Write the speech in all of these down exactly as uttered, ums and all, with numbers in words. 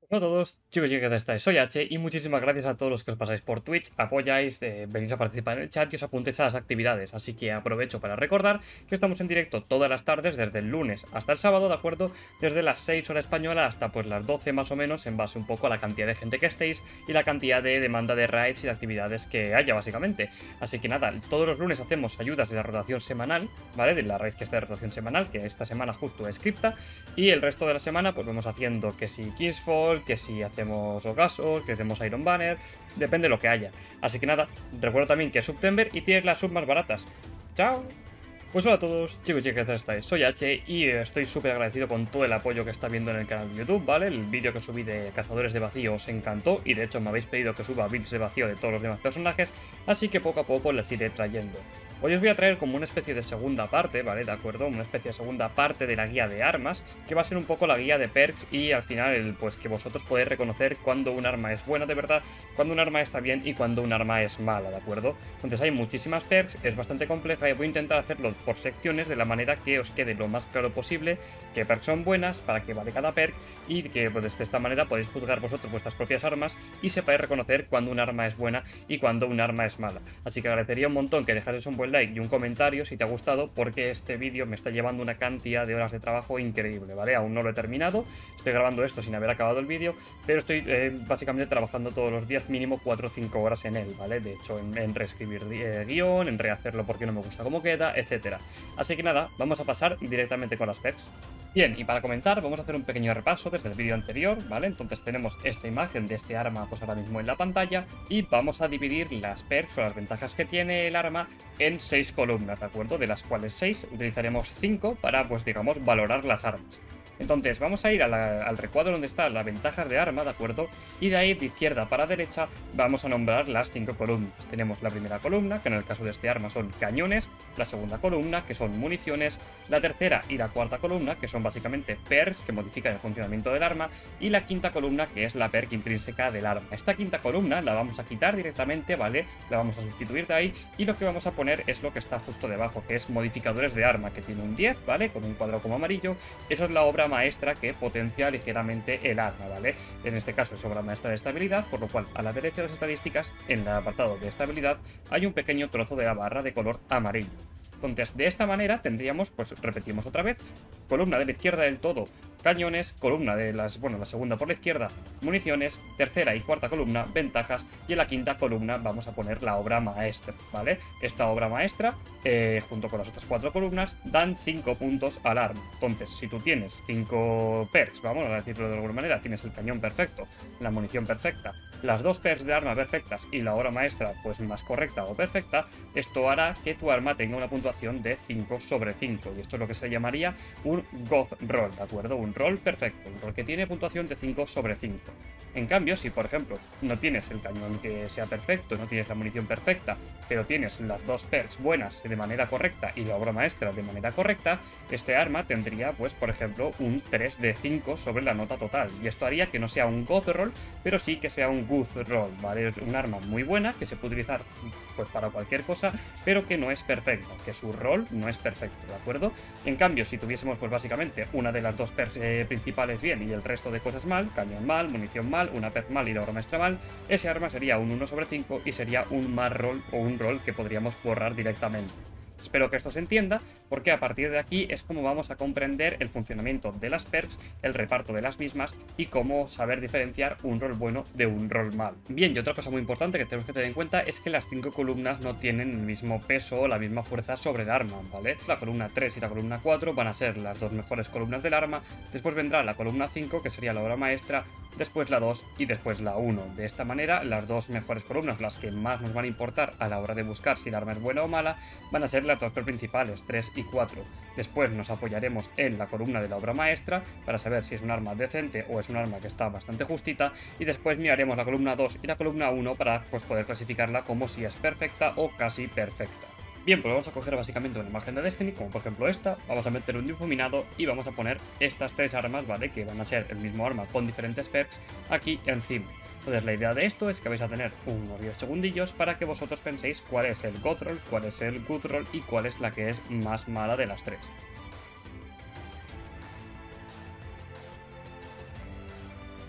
Hola a todos, chicos y chicas, ¿qué tal estáis? Soy H y muchísimas gracias a todos los que os pasáis por Twitch, apoyáis, eh, venís a participar en el chat y os apuntéis a las actividades. Así que aprovecho para recordar que estamos en directo todas las tardes, desde el lunes hasta el sábado, ¿de acuerdo? Desde las seis horas española hasta pues las doce más o menos, en base un poco a la cantidad de gente que estéis y la cantidad de demanda de raids y de actividades que haya, básicamente. Así que nada, todos los lunes hacemos ayudas de la rotación semanal, ¿vale? De la raid que está de rotación semanal, que esta semana justo es cripta, y el resto de la semana pues vamos haciendo que si Kingsfall, que si hacemos Ogasos, que hacemos Iron Banner, depende de lo que haya. Así que nada, recuerdo también que es September y tienes las sub más baratas. ¡Chao! Pues hola a todos, chicos y chicas, ¿qué tal estáis? Soy H y estoy súper agradecido con todo el apoyo que está viendo en el canal de YouTube, ¿vale? El vídeo que subí de Cazadores de Vacío os encantó y de hecho me habéis pedido que suba builds de vacío de todos los demás personajes, así que poco a poco las iré trayendo. Hoy os voy a traer como una especie de segunda parte, ¿vale? De acuerdo, una especie de segunda parte de la guía de armas, que va a ser un poco la guía de perks y al final, el, pues que vosotros podéis reconocer cuando un arma es buena de verdad, cuando un arma está bien y cuando un arma es mala, ¿de acuerdo? Entonces hay muchísimas perks, es bastante compleja y voy a intentar hacerlo por secciones de la manera que os quede lo más claro posible qué perks son buenas, para qué vale cada perk y que pues, de esta manera podéis juzgar vosotros vuestras propias armas y sepáis reconocer cuando un arma es buena y cuando un arma es mala. Así que agradecería un montón que dejarais un buen like y un comentario si te ha gustado, porque este vídeo me está llevando una cantidad de horas de trabajo increíble, ¿vale? Aún no lo he terminado, estoy grabando esto sin haber acabado el vídeo, pero estoy eh, básicamente trabajando todos los días mínimo cuatro o cinco horas en él, ¿vale? De hecho, en, en reescribir eh, guión, en rehacerlo porque no me gusta cómo queda, etcétera. Así que nada, vamos a pasar directamente con las perks. Bien, y para comenzar vamos a hacer un pequeño repaso desde el vídeo anterior, ¿vale? Entonces tenemos esta imagen de este arma pues ahora mismo en la pantalla y vamos a dividir las perks o las ventajas que tiene el arma en seis columnas, ¿de acuerdo? De las cuales seis utilizaremos cinco para, pues digamos, valorar las armas. Entonces vamos a ir a la, al recuadro donde está las ventajas de arma, ¿de acuerdo? Y de ahí de izquierda para derecha vamos a nombrar las cinco columnas. Tenemos la primera columna, que en el caso de este arma son cañones, la segunda columna, que son municiones, la tercera y la cuarta columna, que son básicamente perks que modifican el funcionamiento del arma, y la quinta columna, que es la perk intrínseca del arma. Esta quinta columna la vamos a quitar directamente, ¿vale? La vamos a sustituir de ahí, y lo que vamos a poner es lo que está justo debajo, que es modificadores de arma, que tiene un diez, ¿vale? Con un cuadro como amarillo. Eso es la obra maestra que potencia ligeramente el arma, ¿vale? En este caso es obra maestra de estabilidad, por lo cual a la derecha de las estadísticas, en el apartado de estabilidad, hay un pequeño trozo de la barra de color amarillo. Entonces, de esta manera tendríamos, pues repetimos otra vez, columna de la izquierda del todo, cañones, columna de las, bueno, la segunda por la izquierda, municiones, tercera y cuarta columna, ventajas, y en la quinta columna vamos a poner la obra maestra, ¿vale? Esta obra maestra, eh, junto con las otras cuatro columnas, dan cinco puntos al arma. Entonces, si tú tienes cinco perks, vamos a decirlo de alguna manera, tienes el cañón perfecto, la munición perfecta, las dos perks de arma perfectas y la obra maestra, pues más correcta o perfecta, esto hará que tu arma tenga una puntuación de cinco sobre cinco, y esto es lo que se llamaría un God Roll, ¿de acuerdo? Un rol perfecto, un rol que tiene puntuación de cinco sobre cinco. En cambio, si por ejemplo no tienes el cañón que sea perfecto, no tienes la munición perfecta, pero tienes las dos perks buenas de manera correcta y la obra maestra de manera correcta, este arma tendría, pues por ejemplo, un tres de cinco sobre la nota total, y esto haría que no sea un God Roll, pero sí que sea un Good Roll, ¿vale? Es un arma muy buena que se puede utilizar pues para cualquier cosa, pero que no es perfecta, que su rol no es perfecto, ¿de acuerdo? En cambio, si tuviésemos pues básicamente una de las dos perks eh, principales bien y el resto de cosas mal, cañón mal, munición mal, una perk mal y la obra maestra mal, ese arma sería un uno sobre cinco y sería un mal roll o un rol que podríamos borrar directamente. Espero que esto se entienda, porque a partir de aquí es como vamos a comprender el funcionamiento de las perks, el reparto de las mismas y cómo saber diferenciar un rol bueno de un rol mal. Bien, y otra cosa muy importante que tenemos que tener en cuenta es que las cinco columnas no tienen el mismo peso o la misma fuerza sobre el arma, ¿vale? La columna tres y la columna cuatro van a ser las dos mejores columnas del arma, después vendrá la columna cinco, que sería la obra maestra, después la dos y después la uno. De esta manera, las dos mejores columnas, las que más nos van a importar a la hora de buscar si el arma es buena o mala, van a ser las dos principales, tres y cuatro. Después nos apoyaremos en la columna de la obra maestra para saber si es un arma decente o es un arma que está bastante justita, y después miraremos la columna dos y la columna uno para pues, poder clasificarla como si es perfecta o casi perfecta. Bien, pues vamos a coger básicamente una imagen de Destiny, como por ejemplo esta, vamos a meter un difuminado y vamos a poner estas tres armas, ¿vale? Que van a ser el mismo arma con diferentes perks aquí encima. Entonces la idea de esto es que vais a tener unos diez segundillos para que vosotros penséis cuál es el God Roll, cuál es el Good Roll y cuál es la que es más mala de las tres.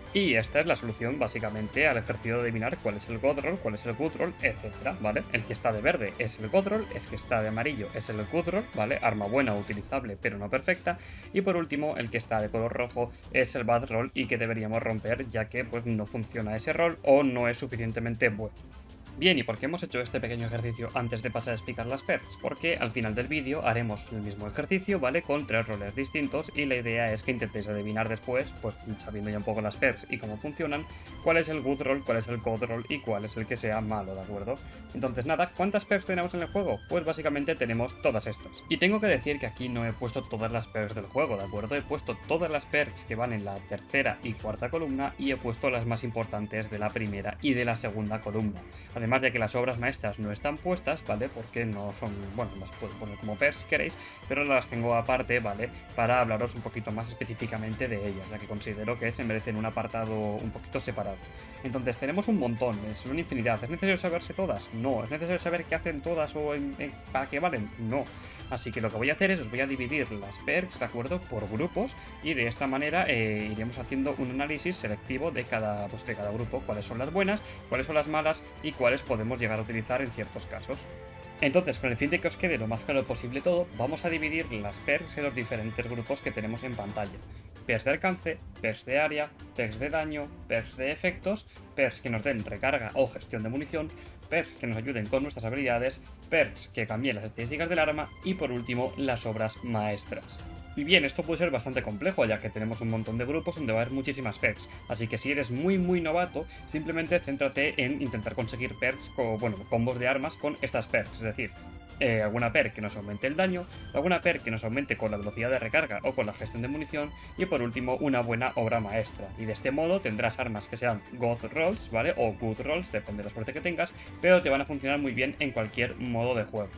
Y esta es la solución básicamente al ejercicio de adivinar cuál es el God Roll, cuál es el Good Roll, etcétera, ¿vale? El que está de verde es el God Roll, el que está de amarillo es el Good Roll, ¿vale? Arma buena, utilizable, pero no perfecta. Y por último, el que está de color rojo es el Bad Roll y que deberíamos romper ya que pues no funciona ese rol o no es suficientemente bueno. Bien, ¿y por qué hemos hecho este pequeño ejercicio antes de pasar a explicar las perks? Porque al final del vídeo haremos el mismo ejercicio, ¿vale? Con tres roles distintos y la idea es que intentéis adivinar después, pues sabiendo ya un poco las perks y cómo funcionan, cuál es el good roll, cuál es el god roll y cuál es el que sea malo, ¿de acuerdo? Entonces nada, ¿cuántas perks tenemos en el juego? Pues básicamente tenemos todas estas. Y tengo que decir que aquí no he puesto todas las perks del juego, ¿de acuerdo? He puesto todas las perks que van en la tercera y cuarta columna y he puesto las más importantes de la primera y de la segunda columna. Además de que las obras maestras no están puestas, ¿vale? Porque no son, bueno, las puedo poner como perks si queréis, pero las tengo aparte, ¿vale? Para hablaros un poquito más específicamente de ellas, ya que considero que se merecen un apartado un poquito separado. Entonces tenemos un montón, es una infinidad. ¿Es necesario saberse todas? No. ¿Es necesario saber qué hacen todas o en, en, para qué valen? No. Así que lo que voy a hacer es os voy a dividir las perks, ¿de acuerdo? Por grupos y de esta manera eh, iremos haciendo un análisis selectivo de cada, pues, de cada grupo, cuáles son las buenas, cuáles son las malas y cuáles podemos llegar a utilizar en ciertos casos. Entonces, con el fin de que os quede lo más claro posible todo, vamos a dividir las perks en los diferentes grupos que tenemos en pantalla. Perks de alcance, perks de área, perks de daño, perks de efectos, perks que nos den recarga o gestión de munición, perks que nos ayuden con nuestras habilidades, perks que cambien las estadísticas del arma y por último las obras maestras. Y bien, esto puede ser bastante complejo ya que tenemos un montón de grupos donde va a haber muchísimas perks, así que si eres muy muy novato, simplemente céntrate en intentar conseguir perks, con, bueno, combos de armas con estas perks, es decir, eh, alguna perk que nos aumente el daño, alguna perk que nos aumente con la velocidad de recarga o con la gestión de munición y por último una buena obra maestra. Y de este modo tendrás armas que sean God Rolls, ¿vale? O Good Rolls, depende de la suerte que tengas, pero te van a funcionar muy bien en cualquier modo de juego.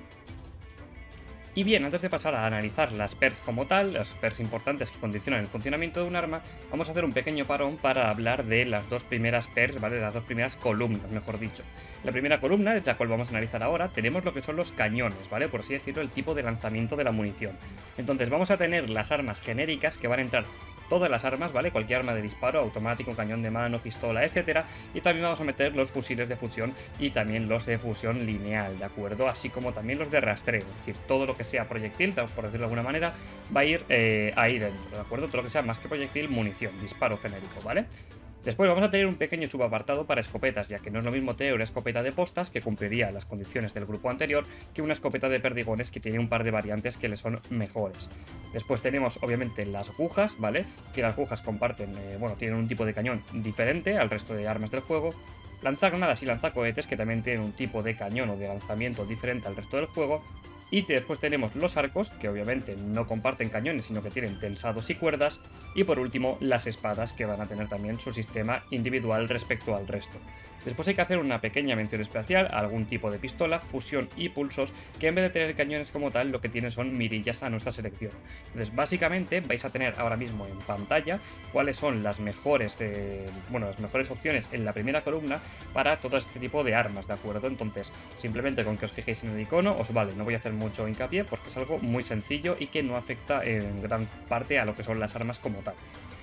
Y bien, antes de pasar a analizar las perks como tal, las perks importantes que condicionan el funcionamiento de un arma, vamos a hacer un pequeño parón para hablar de las dos primeras perks, ¿vale? De las dos primeras columnas, mejor dicho. La primera columna, es la cual vamos a analizar ahora, tenemos lo que son los cañones, ¿vale? Por así decirlo, el tipo de lanzamiento de la munición. Entonces vamos a tener las armas genéricas que van a entrar todas las armas, ¿vale? Cualquier arma de disparo, automático, cañón de mano, pistola, etcétera. Y también vamos a meter los fusiles de fusión y también los de fusión lineal, ¿de acuerdo? Así como también los de rastreo, es decir, todo lo que sea proyectil, por decirlo de alguna manera, va a ir eh, ahí dentro, ¿de acuerdo? Todo lo que sea más que proyectil, munición, disparo genérico, ¿vale? Después vamos a tener un pequeño subapartado para escopetas, ya que no es lo mismo tener una escopeta de postas, que cumpliría las condiciones del grupo anterior, que una escopeta de perdigones que tiene un par de variantes que le son mejores. Después tenemos obviamente las agujas, ¿vale? Que las agujas comparten, eh, bueno, tienen un tipo de cañón diferente al resto de armas del juego. Lanzagranadas y lanzacohetes, que también tienen un tipo de cañón o de lanzamiento diferente al resto del juego. Y después tenemos los arcos, que obviamente no comparten cañones, sino que tienen tensados y cuerdas. Y por último, las espadas, que van a tener también su sistema individual respecto al resto. Después hay que hacer una pequeña mención especial a algún tipo de pistola, fusión y pulsos, que en vez de tener cañones como tal, lo que tienen son mirillas a nuestra selección. Entonces, básicamente, vais a tener ahora mismo en pantalla cuáles son las mejores, de, bueno, las mejores opciones en la primera columna para todo este tipo de armas, ¿de acuerdo? Entonces, simplemente con que os fijéis en el icono, os vale, no voy a hacer mucho hincapié porque es algo muy sencillo y que no afecta en gran parte a lo que son las armas como tal.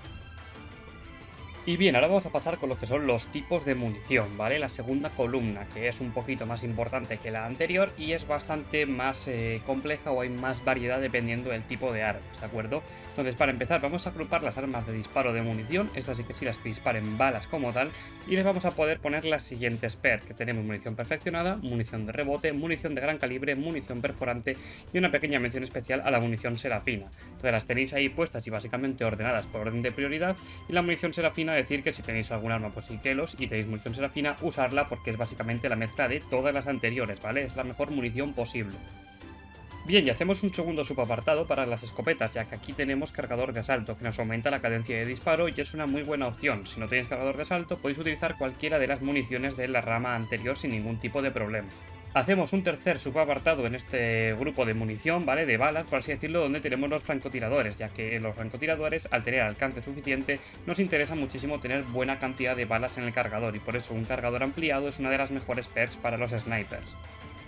Y bien, ahora vamos a pasar con lo que son los tipos de munición, ¿vale? La segunda columna, que es un poquito más importante que la anterior y es bastante más eh, compleja o hay más variedad dependiendo del tipo de armas, ¿de acuerdo? Entonces, para empezar, vamos a agrupar las armas de disparo de munición, estas sí que sí las que disparen balas como tal, y les vamos a poder poner las siguientes perks, que tenemos munición perfeccionada, munición de rebote, munición de gran calibre, munición perforante y una pequeña mención especial a la munición serafina. Entonces las tenéis ahí puestas y básicamente ordenadas por orden de prioridad, y la munición serafina, decir que si tenéis algún arma pues Ikelos y tenéis munición serafina, usarla porque es básicamente la mezcla de todas las anteriores, ¿vale? Es la mejor munición posible. Bien, y hacemos un segundo subapartado para las escopetas, ya que aquí tenemos cargador de asalto, que nos aumenta la cadencia de disparo y es una muy buena opción. Si no tenéis cargador de asalto, podéis utilizar cualquiera de las municiones de la rama anterior sin ningún tipo de problema. Hacemos un tercer subapartado en este grupo de munición, ¿vale? De balas, por así decirlo, donde tenemos los francotiradores, ya que los francotiradores, al tener alcance suficiente, nos interesa muchísimo tener buena cantidad de balas en el cargador, y por eso un cargador ampliado es una de las mejores perks para los snipers.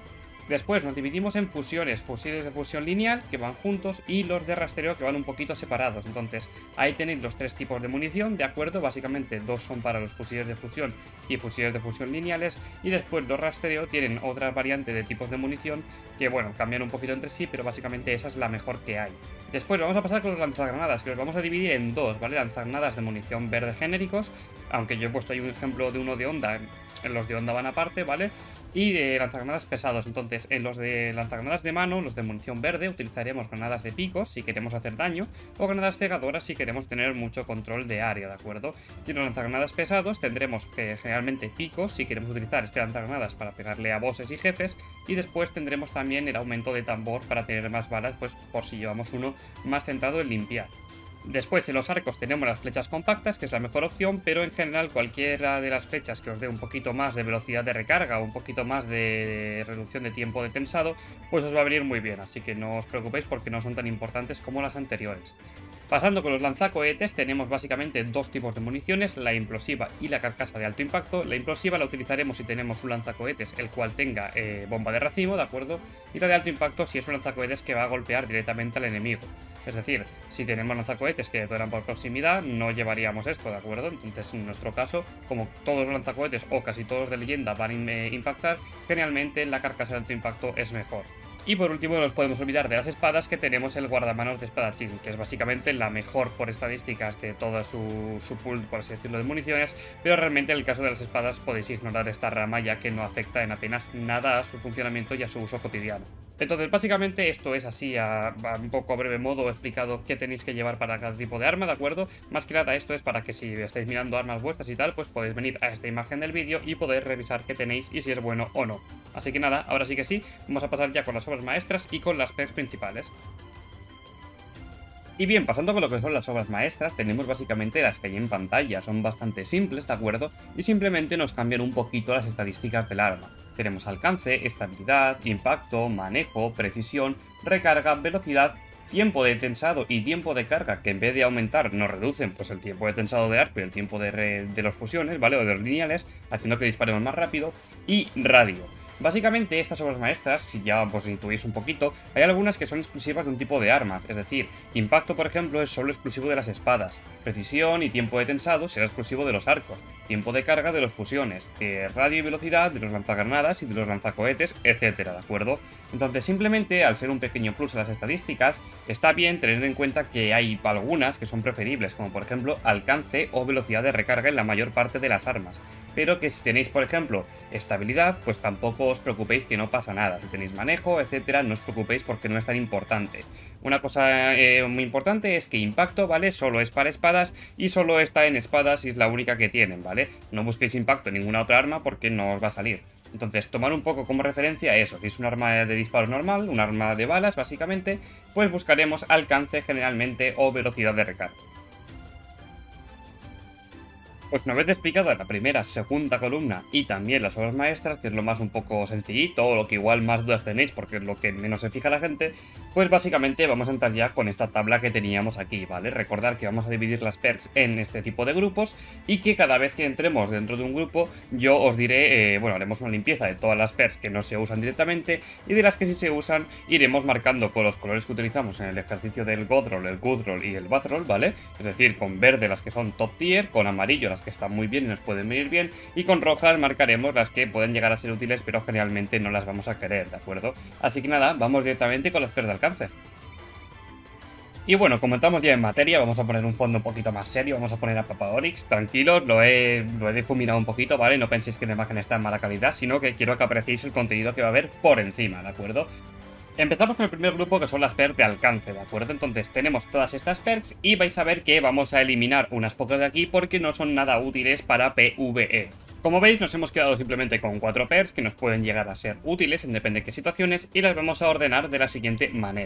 Después nos dividimos en fusiones, fusiles de fusión lineal que van juntos y los de rastreo que van un poquito separados. Entonces ahí tenéis los tres tipos de munición, ¿de acuerdo? Básicamente dos son para los fusiles de fusión y fusiles de fusión lineales, y después los rastreo tienen otra variante de tipos de munición que, bueno, cambian un poquito entre sí, pero básicamente esa es la mejor que hay. Después vamos a pasar con los lanzagranadas, que los vamos a dividir en dos, ¿vale? Lanzagranadas de munición verde genéricos, aunque yo he puesto ahí un ejemplo de uno de onda, los de onda van aparte, ¿vale? Y de lanzagranadas pesados. Entonces, en los de lanzagranadas de mano, los de munición verde, utilizaremos granadas de picos si queremos hacer daño, o granadas cegadoras si queremos tener mucho control de área, ¿de acuerdo? Y los lanzagranadas pesados tendremos que, generalmente picos si queremos utilizar este lanzagranadas para pegarle a bosses y jefes, y después tendremos también el aumento de tambor para tener más balas, pues por si llevamos uno más centrado en limpiar. Después en los arcos tenemos las flechas compactas, que es la mejor opción, pero en general cualquiera de las flechas que os dé un poquito más de velocidad de recarga o un poquito más de reducción de tiempo de tensado, pues os va a venir muy bien, así que no os preocupéis porque no son tan importantes como las anteriores. Pasando con los lanzacohetes, tenemos básicamente dos tipos de municiones, la implosiva y la carcasa de alto impacto. La implosiva la utilizaremos si tenemos un lanzacohetes el cual tenga eh, bomba de racimo, ¿de acuerdo? Y la de alto impacto si es un lanzacohetes que va a golpear directamente al enemigo. Es decir, si tenemos lanzacohetes que detonan por proximidad, no llevaríamos esto, ¿de acuerdo? Entonces, en nuestro caso, como todos los lanzacohetes o casi todos de leyenda van a impactar, generalmente la carcasa de alto impacto es mejor. Y por último no nos podemos olvidar de las espadas, que tenemos el guardamanos de espadachín, que es básicamente la mejor por estadísticas de toda su, su pool, por así decirlo, de municiones, pero realmente en el caso de las espadas podéis ignorar esta rama ya que no afecta en apenas nada a su funcionamiento y a su uso cotidiano. Entonces básicamente esto es así a, a un poco a breve modo explicado qué tenéis que llevar para cada tipo de arma, ¿de acuerdo? Más que nada esto es para que si estáis mirando armas vuestras y tal, pues podéis venir a esta imagen del vídeo y poder revisar qué tenéis y si es bueno o no. Así que nada, ahora sí que sí, vamos a pasar ya con las obras maestras y con las perks principales. Y bien, pasando con lo que son las obras maestras, tenemos básicamente las que hay en pantalla, son bastante simples, ¿de acuerdo? Y simplemente nos cambian un poquito las estadísticas del arma. Tenemos alcance, estabilidad, impacto, manejo, precisión, recarga, velocidad, tiempo de tensado y tiempo de carga, que en vez de aumentar nos reducen pues el tiempo de tensado de arco y el tiempo de, re de los fusiones, ¿vale? O de los lineales, haciendo que disparemos más rápido, y radio. Básicamente estas obras maestras, si ya pues intuís un poquito, hay algunas que son exclusivas de un tipo de armas, es decir, impacto por ejemplo es solo exclusivo de las espadas, precisión y tiempo de tensado será exclusivo de los arcos, tiempo de carga de los fusiones, eh, radio y velocidad de los lanzagranadas y de los lanzacohetes, etcétera, ¿de acuerdo? Entonces simplemente al ser un pequeño plus a las estadísticas, está bien tener en cuenta que hay algunas que son preferibles, como por ejemplo alcance o velocidad de recarga en la mayor parte de las armas, pero que si tenéis por ejemplo estabilidad, pues tampoco os preocupéis que no pasa nada. Si tenéis manejo, etcétera, no os preocupéis porque no es tan importante. Una cosa eh, muy importante es que impacto, ¿vale? Solo es para espadas y solo está en espadas y es la única que tienen, ¿vale? No busquéis impacto en ninguna otra arma porque no os va a salir. Entonces, tomar un poco como referencia eso, si es un arma de disparo normal, un arma de balas, básicamente, pues buscaremos alcance generalmente o velocidad de recarga. Pues una vez explicado la primera, segunda columna y también las obras maestras, que es lo más un poco sencillito, o lo que igual más dudas tenéis porque es lo que menos se fija la gente, pues básicamente vamos a entrar ya con esta tabla que teníamos aquí, ¿vale? Recordar que vamos a dividir las perks en este tipo de grupos y que cada vez que entremos dentro de un grupo yo os diré, eh, bueno, haremos una limpieza de todas las perks que no se usan directamente y de las que sí se usan iremos marcando con los colores que utilizamos en el ejercicio del Godroll, el Goodroll y el Badroll, ¿vale? Es decir, con verde las que son top tier, con amarillo las que están muy bien y nos pueden venir bien, y con rojas marcaremos las que pueden llegar a ser útiles pero generalmente no las vamos a querer, ¿de acuerdo? Así que nada, vamos directamente con las perks de alcance. Y bueno, como estamos ya en materia, vamos a poner un fondo un poquito más serio, vamos a poner a Papa Oryx, tranquilos, lo he, lo he difuminado un poquito, ¿vale? No penséis que la imagen está en mala calidad, sino que quiero que apreciéis el contenido que va a haber por encima, ¿de acuerdo? Empezamos con el primer grupo, que son las perks de alcance, ¿de acuerdo? Entonces tenemos todas estas perks y vais a ver que vamos a eliminar unas pocas de aquí porque no son nada útiles para PvE. Como veis, nos hemos quedado simplemente con cuatro perks que nos pueden llegar a ser útiles en depende de qué situaciones y las vamos a ordenar de la siguiente manera.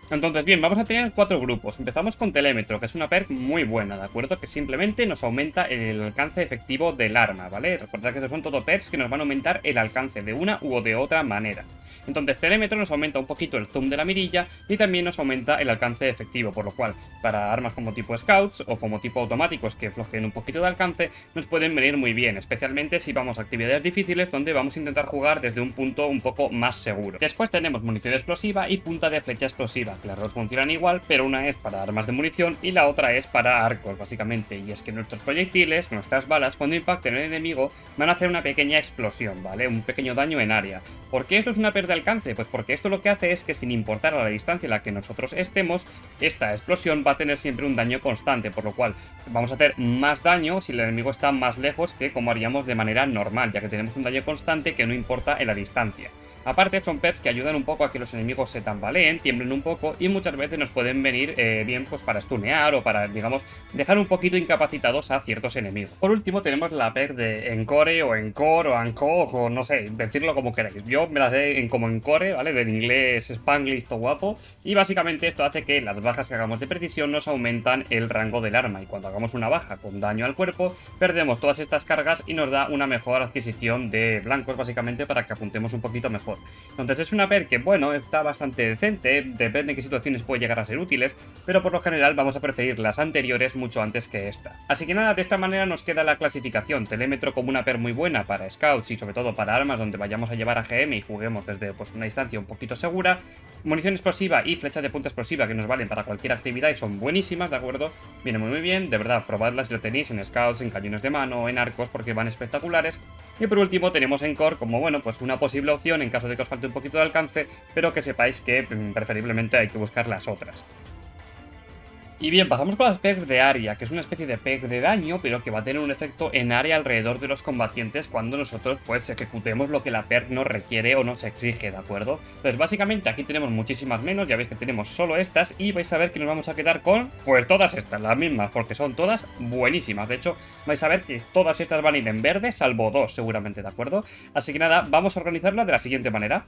Entonces, bien, vamos a tener cuatro grupos. Empezamos con Telémetro, que es una perk muy buena, ¿de acuerdo? Que simplemente nos aumenta el alcance efectivo del arma, ¿vale? Recordad que estos son todo perks que nos van a aumentar el alcance de una u de otra manera. Entonces, Telémetro nos aumenta un poquito el zoom de la mirilla y también nos aumenta el alcance efectivo, por lo cual, para armas como tipo Scouts o como tipo automáticos que flojeen un poquito de alcance, nos pueden venir muy bien, especialmente si vamos a actividades difíciles donde vamos a intentar jugar desde un punto un poco más seguro. Después tenemos munición explosiva y punta de flecha explosiva. Las dos funcionan igual, pero una es para armas de munición y la otra es para arcos, básicamente. Y es que nuestros proyectiles, nuestras balas, cuando impacten en el enemigo, van a hacer una pequeña explosión, ¿vale? Un pequeño daño en área. ¿Por qué esto es una pérdida de alcance? Pues porque esto lo que hace es que sin importar a la distancia en la que nosotros estemos, esta explosión va a tener siempre un daño constante, por lo cual vamos a hacer más daño si el enemigo está más lejos que como haríamos de manera normal, ya que tenemos un daño constante que no importa en la distancia. Aparte son perks que ayudan un poco a que los enemigos se tambaleen, tiemblen un poco y muchas veces nos pueden venir eh, bien pues para stunear o para, digamos, dejar un poquito incapacitados a ciertos enemigos. Por último tenemos la perk de Encore o Encore o Encore o no sé, decirlo como queráis. Yo me la sé en, como Encore, ¿vale? Del inglés Spanglish todo guapo, y básicamente esto hace que las bajas que hagamos de precisión nos aumentan el rango del arma y cuando hagamos una baja con daño al cuerpo perdemos todas estas cargas y nos da una mejor adquisición de blancos básicamente para que apuntemos un poquito mejor. Entonces es una perk que, bueno, está bastante decente, depende de qué situaciones puede llegar a ser útiles, pero por lo general vamos a preferir las anteriores mucho antes que esta. Así que nada, de esta manera nos queda la clasificación. Telémetro como una perk muy buena para scouts y sobre todo para armas donde vayamos a llevar a G M y juguemos desde pues, una distancia un poquito segura. Munición explosiva y flecha de punta explosiva que nos valen para cualquier actividad y son buenísimas, ¿de acuerdo? Viene muy muy bien, de verdad, probadlas si lo tenéis en scouts, en cañones de mano, en arcos porque van espectaculares. Y por último tenemos Encore como, bueno, pues una posible opción en caso de que os falte un poquito de alcance, pero que sepáis que preferiblemente hay que buscar las otras. Y bien, pasamos con las perks de área, que es una especie de perk de daño, pero que va a tener un efecto en área alrededor de los combatientes cuando nosotros pues ejecutemos lo que la perk nos requiere o nos exige, ¿de acuerdo? Pues básicamente aquí tenemos muchísimas menos, ya veis que tenemos solo estas y vais a ver que nos vamos a quedar con pues todas estas, las mismas, porque son todas buenísimas. De hecho, vais a ver que todas estas van a ir en verde, salvo dos seguramente, ¿de acuerdo? Así que nada, vamos a organizarla de la siguiente manera.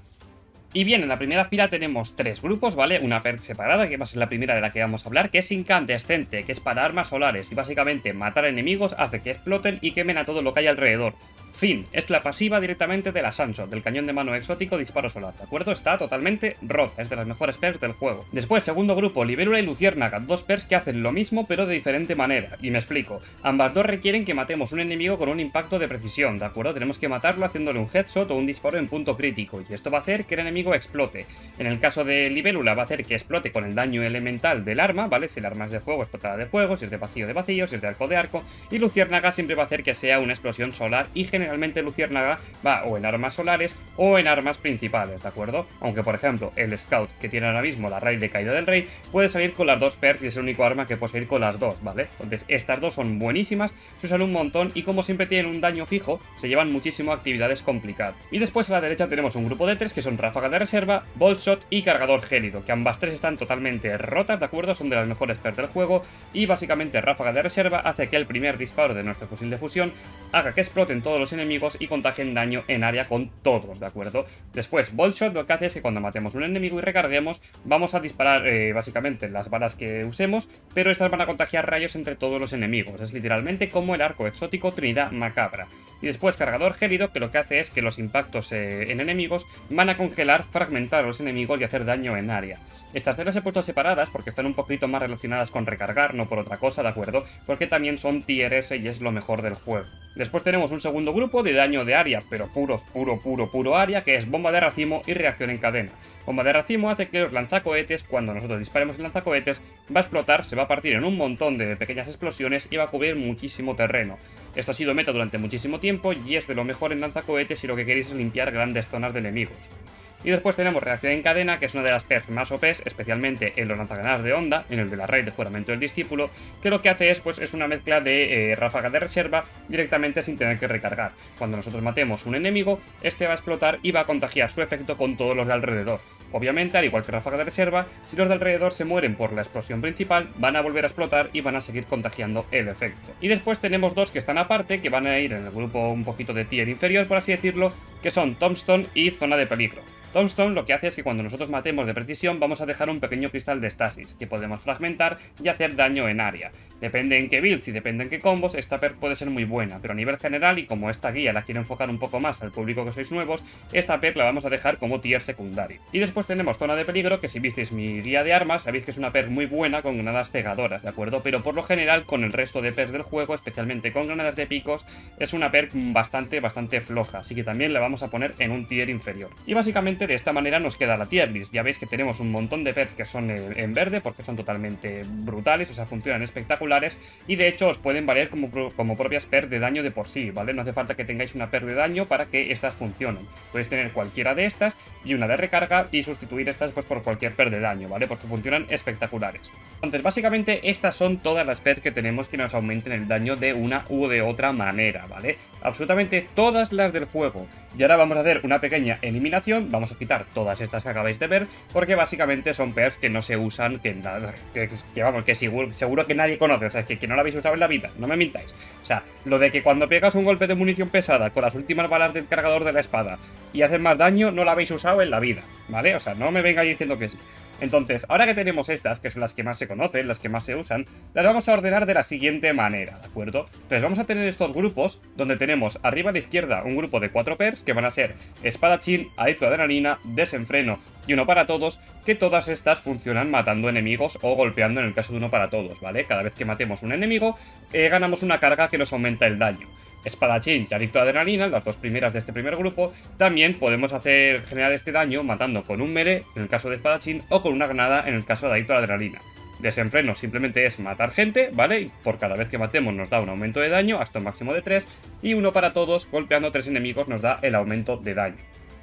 Y bien, en la primera fila tenemos tres grupos, ¿vale? Una perk separada, que va a ser la primera de la que vamos a hablar, que es Incandescente, que es para armas solares y básicamente matar enemigos hace que exploten y quemen a todo lo que hay alrededor. Fin, es la pasiva directamente de la Sunshot, del cañón de mano exótico disparo solar, ¿de acuerdo? Está totalmente rota, es de las mejores perks del juego. Después, segundo grupo, Libélula y Luciérnaga, dos perks que hacen lo mismo pero de diferente manera, y me explico. Ambas dos requieren que matemos un enemigo con un impacto de precisión, ¿de acuerdo? Tenemos que matarlo haciéndole un headshot o un disparo en punto crítico, y esto va a hacer que el enemigo explote. En el caso de Libélula va a hacer que explote con el daño elemental del arma, ¿vale? Si el arma es de fuego, explotará de fuego, si es de vacío, de vacío, si es de arco, de arco, y Luciérnaga siempre va a hacer que sea una explosión solar y generalmente Luciérnaga va o en armas solares o en armas principales, ¿de acuerdo? Aunque por ejemplo el Scout que tiene ahora mismo la raid de caída del rey puede salir con las dos perks y es el único arma que puede salir con las dos, ¿vale? Entonces estas dos son buenísimas, se usan un montón y como siempre tienen un daño fijo, se llevan muchísimo a actividades complicadas. Y después a la derecha tenemos un grupo de tres que son Ráfaga de Reserva, Boltshot y Cargador Gélido, que ambas tres están totalmente rotas, ¿de acuerdo? Son de las mejores perks del juego y básicamente Ráfaga de Reserva hace que el primer disparo de nuestro fusil de fusión haga que exploten todos los enemigos y contagien daño en área con todos, ¿de acuerdo? Después, Boltshot lo que hace es que cuando matemos un enemigo y recarguemos, vamos a disparar eh, básicamente las balas que usemos, pero estas van a contagiar rayos entre todos los enemigos. Es literalmente como el arco exótico Trinidad Macabra. Y después, Cargador Gélido, que lo que hace es que los impactos eh, en enemigos van a congelar, fragmentar a los enemigos y hacer daño en área. Estas tres las he puesto separadas porque están un poquito más relacionadas con recargar, no por otra cosa, ¿de acuerdo? Porque también son tier S y es lo mejor del juego. Después tenemos un segundo grupo de daño de área, pero puro, puro, puro, puro área, que es bomba de racimo y reacción en cadena. Bomba de racimo hace que los lanzacohetes, cuando nosotros disparemos el lanzacohetes, va a explotar, se va a partir en un montón de pequeñas explosiones y va a cubrir muchísimo terreno. Esto ha sido meta durante muchísimo tiempo y es de lo mejor en lanzacohetes si lo que queréis es limpiar grandes zonas de enemigos. Y después tenemos reacción en cadena, que es una de las perks más O Pes, especialmente en los lanzagranadas de onda, en el de la raid de juramento del discípulo, que lo que hace es, pues, es una mezcla de eh, ráfaga de reserva directamente sin tener que recargar. Cuando nosotros matemos un enemigo, este va a explotar y va a contagiar su efecto con todos los de alrededor. Obviamente, al igual que ráfaga de reserva, si los de alrededor se mueren por la explosión principal, van a volver a explotar y van a seguir contagiando el efecto. Y después tenemos dos que están aparte, que van a ir en el grupo un poquito de tier inferior, por así decirlo, que son Tombstone y Zona de Peligro. Tombstone lo que hace es que cuando nosotros matemos de precisión vamos a dejar un pequeño cristal de estasis, que podemos fragmentar y hacer daño en área. Depende en qué builds y depende en qué combos, esta perk puede ser muy buena, pero a nivel general, y como esta guía la quiero enfocar un poco más al público que sois nuevos, esta perk la vamos a dejar como tier secundario. Y después tenemos Zona de Peligro, que si visteis mi guía de armas, sabéis que es una perk muy buena con granadas cegadoras, ¿de acuerdo? Pero por lo general, con el resto de perks del juego, especialmente con granadas de picos, es una perk bastante, bastante floja, así que también la vamos a poner en un tier inferior. Y básicamente de esta manera nos queda la tier list. Ya veis que tenemos un montón de perks que son en verde porque son totalmente brutales, o sea, funcionan espectaculares y de hecho os pueden valer como, como propias perks de daño de por sí, ¿vale? No hace falta que tengáis una perk de daño para que estas funcionen. Podéis tener cualquiera de estas y una de recarga y sustituir estas pues por cualquier perk de daño, ¿vale? Porque funcionan espectaculares. Entonces, básicamente estas son todas las perks que tenemos que nos aumenten el daño de una u de otra manera, ¿vale? Absolutamente todas las del juego. Y ahora vamos a hacer una pequeña eliminación, vamos a quitar todas estas que acabáis de ver, porque básicamente son perks que no se usan, que, que, que vamos, que seguro, seguro que nadie conoce, o sea, que, que no lo habéis usado en la vida, no me mintáis. O sea, lo de que cuando pegas un golpe de munición pesada con las últimas balas del cargador de la espada y haces más daño, no lo habéis usado en la vida, ¿vale? O sea, no me vengáis diciendo que sí. Entonces, ahora que tenemos estas, que son las que más se conocen, las que más se usan, las vamos a ordenar de la siguiente manera, ¿de acuerdo? Entonces vamos a tener estos grupos, donde tenemos arriba a la izquierda un grupo de cuatro perks, que van a ser espadachín, adicto a adrenalina, desenfreno y uno para todos, que todas estas funcionan matando enemigos o golpeando en el caso de uno para todos, ¿vale? Cada vez que matemos un enemigo, eh, ganamos una carga que nos aumenta el daño. Espadachín y adicto a adrenalina, las dos primeras de este primer grupo, también podemos hacer generar este daño matando con un melee, en el caso de espadachín, o con una granada, en el caso de adicto a adrenalina. Desenfreno simplemente es matar gente, ¿vale? Y por cada vez que matemos nos da un aumento de daño, hasta un máximo de tres, y uno para todos, golpeando a tres enemigos nos da el aumento de daño.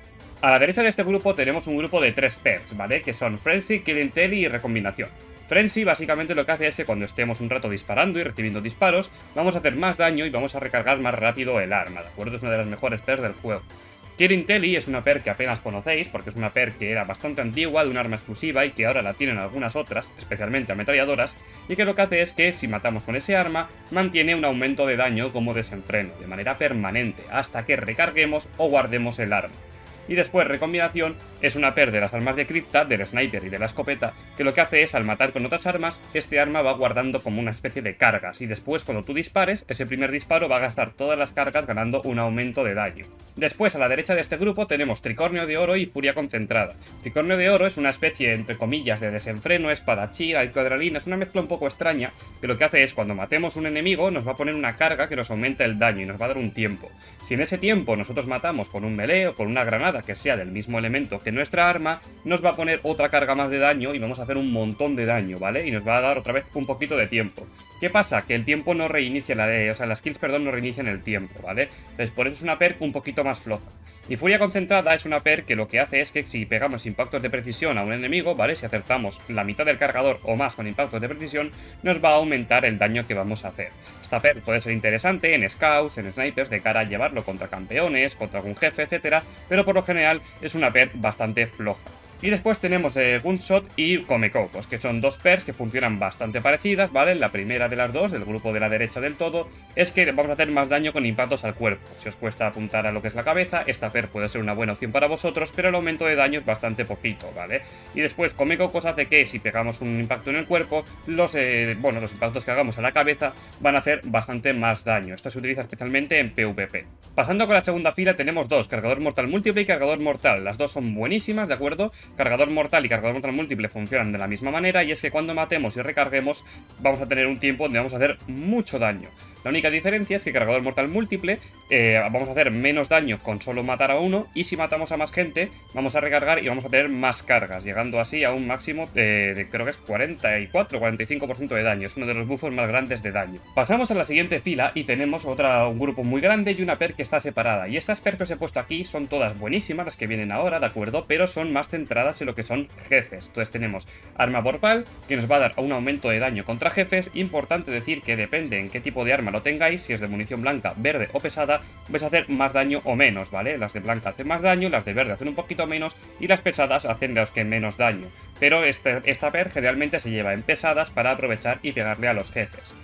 A la derecha de este grupo tenemos un grupo de tres perks, ¿vale? Que son Frenzy, Kill Intelli y Recombinación. Frenzy básicamente lo que hace es que cuando estemos un rato disparando y recibiendo disparos, vamos a hacer más daño y vamos a recargar más rápido el arma, ¿de acuerdo? Es una de las mejores perks del juego. Kill Intelli es una perk que apenas conocéis, porque es una perk que era bastante antigua, de un arma exclusiva y que ahora la tienen algunas otras, especialmente ametralladoras, y que lo que hace es que si matamos con ese arma, mantiene un aumento de daño como desenfreno, de manera permanente, hasta que recarguemos o guardemos el arma. Y después Recombinación es una perk de las armas de cripta, del sniper y de la escopeta, que lo que hace es, al matar con otras armas, este arma va guardando como una especie de cargas, y después cuando tú dispares, ese primer disparo va a gastar todas las cargas ganando un aumento de daño. Después, a la derecha de este grupo, tenemos Tricornio de Oro y Furia Concentrada. Tricornio de Oro es una especie, entre comillas, de desenfreno, espadachín, adrenalina, es una mezcla un poco extraña, que lo que hace es, cuando matemos un enemigo, nos va a poner una carga que nos aumenta el daño y nos va a dar un tiempo. Si en ese tiempo nosotros matamos con un melee o con una granada que sea del mismo elemento que nuestra arma, nos va a poner otra carga más de daño y vamos a hacer un montón de daño, ¿vale? Y nos va a dar otra vez un poquito de tiempo. ¿Qué pasa? Que el tiempo no reinicia la de... O sea, las kills, perdón, no reinician el tiempo, ¿vale? Entonces, por eso es una perk un poquito más floja. Y Furia Concentrada es una perk que lo que hace es que si pegamos impactos de precisión a un enemigo, ¿vale? Si acertamos la mitad del cargador o más con impactos de precisión, nos va a aumentar el daño que vamos a hacer. Esta perk puede ser interesante en scouts, en snipers, de cara a llevarlo contra campeones, contra algún jefe, etcétera, pero por lo general es una perk bastante floja. Y después tenemos eh, Gunshot y Comecocos, que son dos perks que funcionan bastante parecidas, ¿vale? La primera de las dos, del grupo de la derecha del todo, es que vamos a hacer más daño con impactos al cuerpo. Si os cuesta apuntar a lo que es la cabeza, esta perk puede ser una buena opción para vosotros, pero el aumento de daño es bastante poquito, ¿vale? Y después Comecocos hace que si pegamos un impacto en el cuerpo, los, eh, bueno, los impactos que hagamos a la cabeza van a hacer bastante más daño. Esto se utiliza especialmente en PvP. Pasando con la segunda fila tenemos dos, Cargador Mortal Múltiple y Cargador Mortal. Las dos son buenísimas, ¿de acuerdo? Cargador mortal y cargador mortal múltiple funcionan de la misma manera, y es que cuando matemos y recarguemos vamos a tener un tiempo donde vamos a hacer mucho daño. La única diferencia es que cargador mortal múltiple eh, vamos a hacer menos daño con solo matar a uno, y si matamos a más gente vamos a recargar y vamos a tener más cargas, llegando así a un máximo de, de creo que es cuarenta y cuatro cuarenta y cinco por ciento de daño. Es uno de los buffos más grandes de daño. Pasamos a la siguiente fila y tenemos otra, un grupo muy grande y una perk que está separada, y estas perks que os he puesto aquí son todas buenísimas, las que vienen ahora, ¿de acuerdo? Pero son más centradas en lo que son jefes. Entonces tenemos Arma Vorpal, que nos va a dar un aumento de daño contra jefes. Importante decir que depende en qué tipo de arma lo tengáis, si es de munición blanca, verde o pesada, vais a hacer más daño o menos, ¿vale? Las de blanca hacen más daño, las de verde hacen un poquito menos, y las pesadas hacen los que menos daño. Pero este, esta perk generalmente se lleva en pesadas para aprovechar y pegarle a los jefes.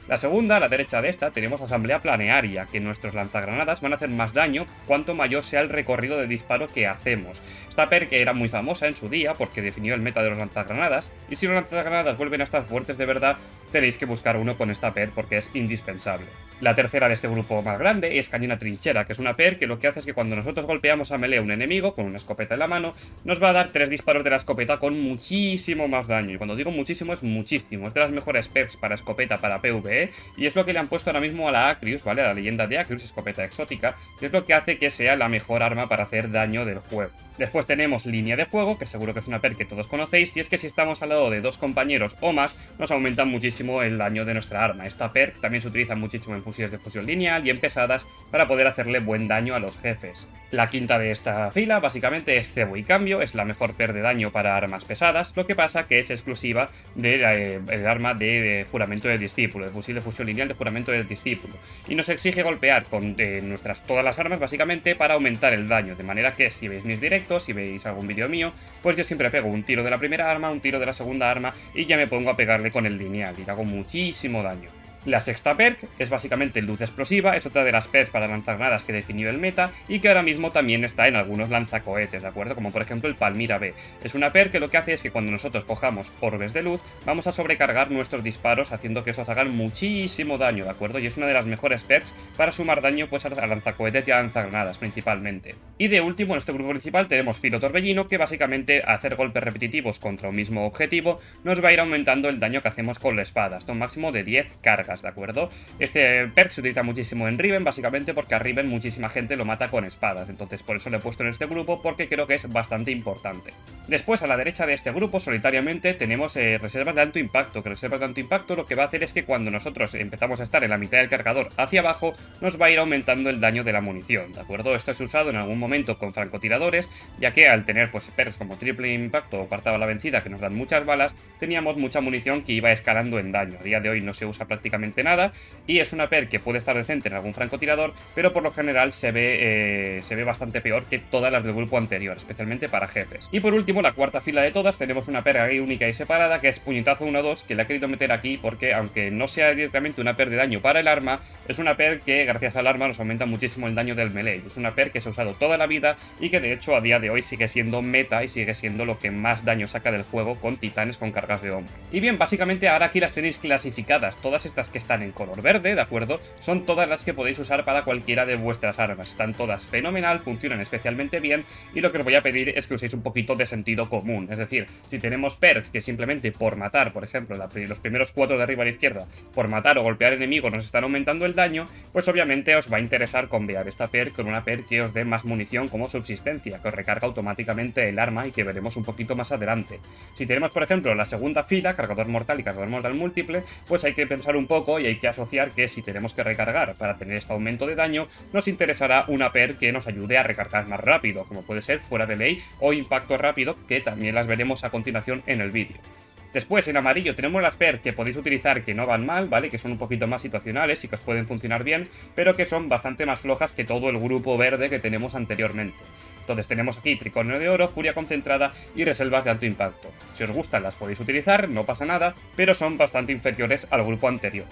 La segunda, a la derecha de esta, tenemos Asamblea Planearia, que nuestros lanzagranadas van a hacer más daño cuanto mayor sea el recorrido de disparo que hacemos. Esta perk era muy famosa en su día porque definió el meta de los lanzagranadas, y si los lanzagranadas vuelven a estar fuertes de verdad, tenéis que buscar uno con esta perk porque es indispensable. La tercera de este grupo más grande es Cañón a Trinchera, que es una perk que lo que hace es que cuando nosotros golpeamos a melee a un enemigo con una escopeta en la mano, nos va a dar tres disparos de la escopeta con muchísimo más daño. Y cuando digo muchísimo es muchísimo, es de las mejores perks para escopeta para PvE, y es lo que le han puesto ahora mismo a la Acrius, ¿vale? A la leyenda de Acrius, escopeta exótica, y es lo que hace que sea la mejor arma para hacer daño del juego. Después tenemos Línea de Fuego, que seguro que es una perk que todos conocéis, y es que si estamos al lado de dos compañeros o más, nos aumenta muchísimo el daño de nuestra arma. Esta perk también se utiliza muchísimo en fusiles de fusión lineal y en pesadas para poder hacerle buen daño a los jefes. La quinta de esta fila básicamente es Cebo y Cambio, es la mejor perk de daño para armas pesadas, lo que pasa que es exclusiva del eh, arma de eh, Juramento del Discípulo, el fusil de fusión lineal de Juramento del Discípulo, y nos exige golpear con eh, nuestras todas las armas básicamente para aumentar el daño, de manera que si veis mis directos, si veis algún vídeo mío, pues yo siempre pego un tiro de la primera arma, un tiro de la segunda arma y ya me pongo a pegarle con el lineal y le hago muchísimo daño. La sexta perk es básicamente Luz Explosiva, es otra de las perks para lanzagranadas que definió el meta y que ahora mismo también está en algunos lanzacohetes, ¿de acuerdo? Como por ejemplo el Palmira B. Es una perk que lo que hace es que cuando nosotros cojamos orbes de luz, vamos a sobrecargar nuestros disparos haciendo que estos hagan muchísimo daño, ¿de acuerdo? Y es una de las mejores perks para sumar daño pues a lanzacohetes y a lanzagranadas principalmente. Y de último, en este grupo principal tenemos Filo Torbellino, que básicamente a hacer golpes repetitivos contra un mismo objetivo nos va a ir aumentando el daño que hacemos con la espada, hasta un máximo de diez cargas. ¿De acuerdo? Este perk se utiliza muchísimo en Riven, básicamente porque a Riven muchísima gente lo mata con espadas, entonces por eso lo he puesto en este grupo, porque creo que es bastante importante. Después, a la derecha de este grupo, solitariamente, tenemos eh, reservas de alto impacto, que reservas de alto impacto lo que va a hacer es que cuando nosotros empezamos a estar en la mitad del cargador hacia abajo, nos va a ir aumentando el daño de la munición, ¿de acuerdo? Esto es usado en algún momento con francotiradores, ya que al tener pues perks como triple impacto o partada a la vencida, que nos dan muchas balas, teníamos mucha munición que iba escalando en daño. A día de hoy no se usa prácticamente nada, y es una perk que puede estar decente en algún francotirador, pero por lo general se ve, eh, se ve bastante peor que todas las del grupo anterior, especialmente para jefes. Y por último, la cuarta fila de todas, tenemos una perk ahí única y separada, que es Puñetazo uno dos, que la he querido meter aquí porque, aunque no sea directamente una perk de daño para el arma, es una perk que gracias al arma nos aumenta muchísimo el daño del melee. Es una perk que se ha usado toda la vida y que de hecho a día de hoy sigue siendo meta y sigue siendo lo que más daño saca del juego con titanes con cargas de hombro. Y bien, básicamente ahora aquí las tenéis clasificadas, todas estas que están en color verde, ¿de acuerdo? Son todas las que podéis usar para cualquiera de vuestras armas. Están todas fenomenal, funcionan especialmente bien, y lo que os voy a pedir es que uséis un poquito de sentido común. Es decir, si tenemos perks que simplemente por matar, por ejemplo, la, los primeros cuatro de arriba a la izquierda, por matar o golpear enemigos nos están aumentando el daño, pues obviamente os va a interesar combinar esta perk con una perk que os dé más munición como subsistencia, que os recarga automáticamente el arma y que veremos un poquito más adelante. Si tenemos, por ejemplo, la segunda fila, cargador mortal y cargador mortal múltiple, pues hay que pensar un poco y hay que asociar que si tenemos que recargar para tener este aumento de daño, nos interesará una perk que nos ayude a recargar más rápido, como puede ser Fuera de Ley o Impacto Rápido, que también las veremos a continuación en el vídeo. Después, en amarillo, tenemos las perks que podéis utilizar que no van mal, ¿vale? Que son un poquito más situacionales y que os pueden funcionar bien, pero que son bastante más flojas que todo el grupo verde que tenemos anteriormente. Entonces tenemos aquí Tricornio de Oro, Furia Concentrada y Reservas de Alto Impacto. Si os gustan las podéis utilizar, no pasa nada, pero son bastante inferiores al grupo anterior.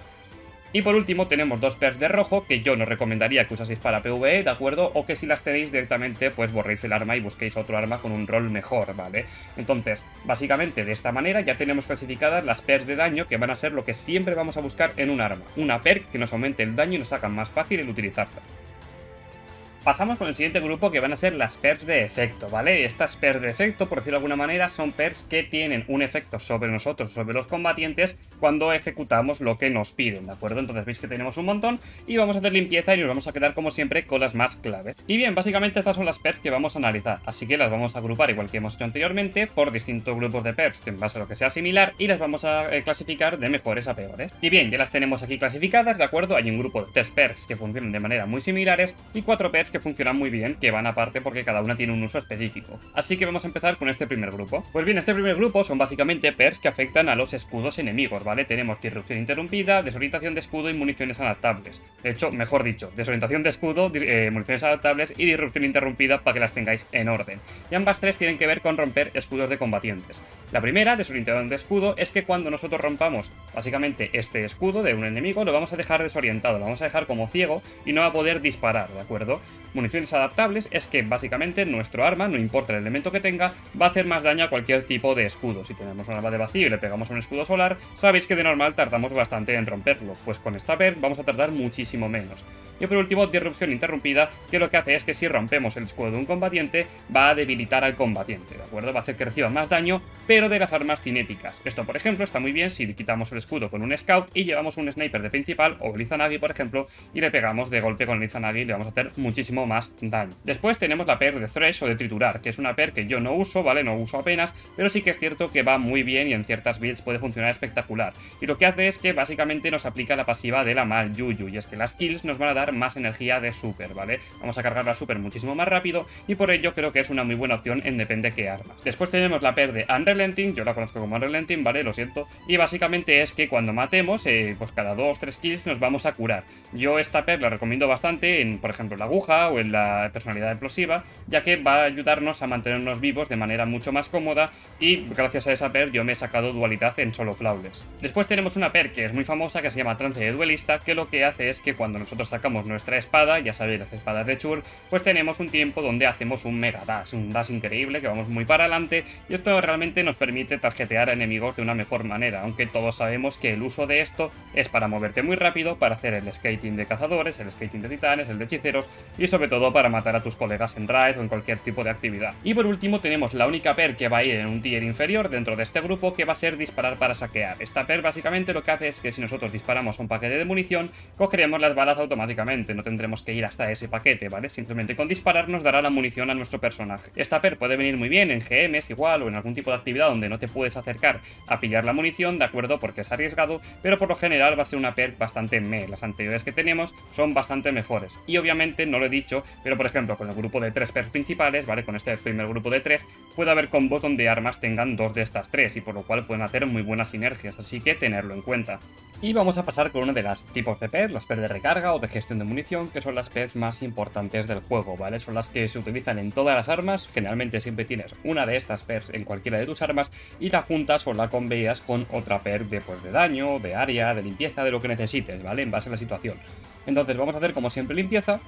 Y por último tenemos dos perks de rojo que yo no recomendaría que usaseis para PvE, ¿de acuerdo? O que si las tenéis directamente pues borréis el arma y busquéis otro arma con un rol mejor, ¿vale? Entonces, básicamente de esta manera ya tenemos clasificadas las perks de daño que van a ser lo que siempre vamos a buscar en un arma. Una perk que nos aumente el daño y nos haga más fácil el utilizarla. Pasamos con el siguiente grupo, que van a ser las perks de efecto, ¿vale? Estas perks de efecto, por decirlo de alguna manera, son perks que tienen un efecto sobre nosotros, sobre los combatientes, cuando ejecutamos lo que nos piden, ¿de acuerdo? Entonces veis que tenemos un montón y vamos a hacer limpieza y nos vamos a quedar como siempre con las más claves. Y bien, básicamente estas son las perks que vamos a analizar, así que las vamos a agrupar igual que hemos hecho anteriormente por distintos grupos de perks en base a lo que sea similar y las vamos a eh, clasificar de mejores a peores. Y bien, ya las tenemos aquí clasificadas, ¿de acuerdo? Hay un grupo de tres perks que funcionan de manera muy similares y cuatro perks que funcionan muy bien, que van aparte porque cada una tiene un uso específico. Así que vamos a empezar con este primer grupo. Pues bien, este primer grupo son básicamente perks que afectan a los escudos enemigos, ¿vale? ¿vale? Tenemos disrupción interrumpida, desorientación de escudo y municiones adaptables. De hecho, mejor dicho, desorientación de escudo, eh, municiones adaptables y disrupción interrumpida para que las tengáis en orden. Y ambas tres tienen que ver con romper escudos de combatientes. La primera, desorientación de escudo, es que cuando nosotros rompamos básicamente este escudo de un enemigo, lo vamos a dejar desorientado, lo vamos a dejar como ciego y no va a poder disparar, ¿de acuerdo? Municiones adaptables es que básicamente nuestro arma, no importa el elemento que tenga, va a hacer más daño a cualquier tipo de escudo. Si tenemos un arma de vacío y le pegamos un escudo solar, sabéis que de normal tardamos bastante en romperlo, pues con esta perk vamos a tardar muchísimo menos. Y por último, disrupción interrumpida, que lo que hace es que si rompemos el escudo de un combatiente, va a debilitar al combatiente, ¿de acuerdo? Va a hacer que reciba más daño, pero de las armas cinéticas. Esto, por ejemplo, está muy bien si quitamos el escudo con un scout y llevamos un sniper de principal o el Izanagi, por ejemplo, y le pegamos de golpe con el Izanagi y le vamos a hacer muchísimo más daño. Después tenemos la perk de Thresh o de triturar, que es una perk que yo no uso, ¿vale? No uso apenas, pero sí que es cierto que va muy bien y en ciertas builds puede funcionar espectacular. Y lo que hace es que básicamente nos aplica la pasiva de la Mal Yuyu, y es que las kills nos van a dar más energía de super, ¿vale? Vamos a cargar la super muchísimo más rápido y por ello creo que es una muy buena opción en depende qué armas. Después tenemos la perk de Unrelenting, yo la conozco como Unrelenting, ¿vale? Lo siento. Y básicamente es que cuando matemos, eh, pues cada dos tres kills nos vamos a curar. Yo esta perk la recomiendo bastante en, por ejemplo, la aguja o en la personalidad explosiva, ya que va a ayudarnos a mantenernos vivos de manera mucho más cómoda y gracias a esa perk yo me he sacado dualidad en solo flawless. Después tenemos una perk que es muy famosa que se llama Trance de Duelista, que lo que hace es que cuando nosotros sacamos nuestra espada, ya sabéis, las espadas de Chur, pues tenemos un tiempo donde hacemos un mega dash, un dash increíble, que vamos muy para adelante, y esto realmente nos permite tarjetear a enemigos de una mejor manera, aunque todos sabemos que el uso de esto es para moverte muy rápido, para hacer el skating de cazadores, el skating de titanes, el de hechiceros, y sobre todo para matar a tus colegas en raid o en cualquier tipo de actividad. Y por último tenemos la única perk que va a ir en un tier inferior dentro de este grupo, que va a ser disparar para saquear. Esta perk básicamente lo que hace es que si nosotros disparamos un paquete de munición, cogeremos las balas automáticamente, no tendremos que ir hasta ese paquete, ¿vale? Simplemente con disparar nos dará la munición a nuestro personaje. Esta perk puede venir muy bien en G Ms igual o en algún tipo de actividad donde no te puedes acercar a pillar la munición, ¿de acuerdo? Porque es arriesgado, pero por lo general va a ser una perk bastante meh. Las anteriores que tenemos son bastante mejores. Y obviamente, no lo he dicho, pero por ejemplo con el grupo de tres perks principales, ¿vale? Con este primer grupo de tres, puede haber combos donde armas tengan dos de estas tres y por lo cual pueden hacer muy buenas sinergias, así que tenerlo en cuenta. Y vamos a pasar con una de las tipos de perks, las perks de recarga o de gestión de munición, que son las perks más importantes del juego, ¿vale? Son las que se utilizan en todas las armas, generalmente siempre tienes una de estas perks en cualquiera de tus armas y la juntas o la conveas con otra perk de, pues, de daño, de área, de limpieza, de lo que necesites, ¿vale? En base a la situación. Entonces vamos a hacer como siempre limpieza.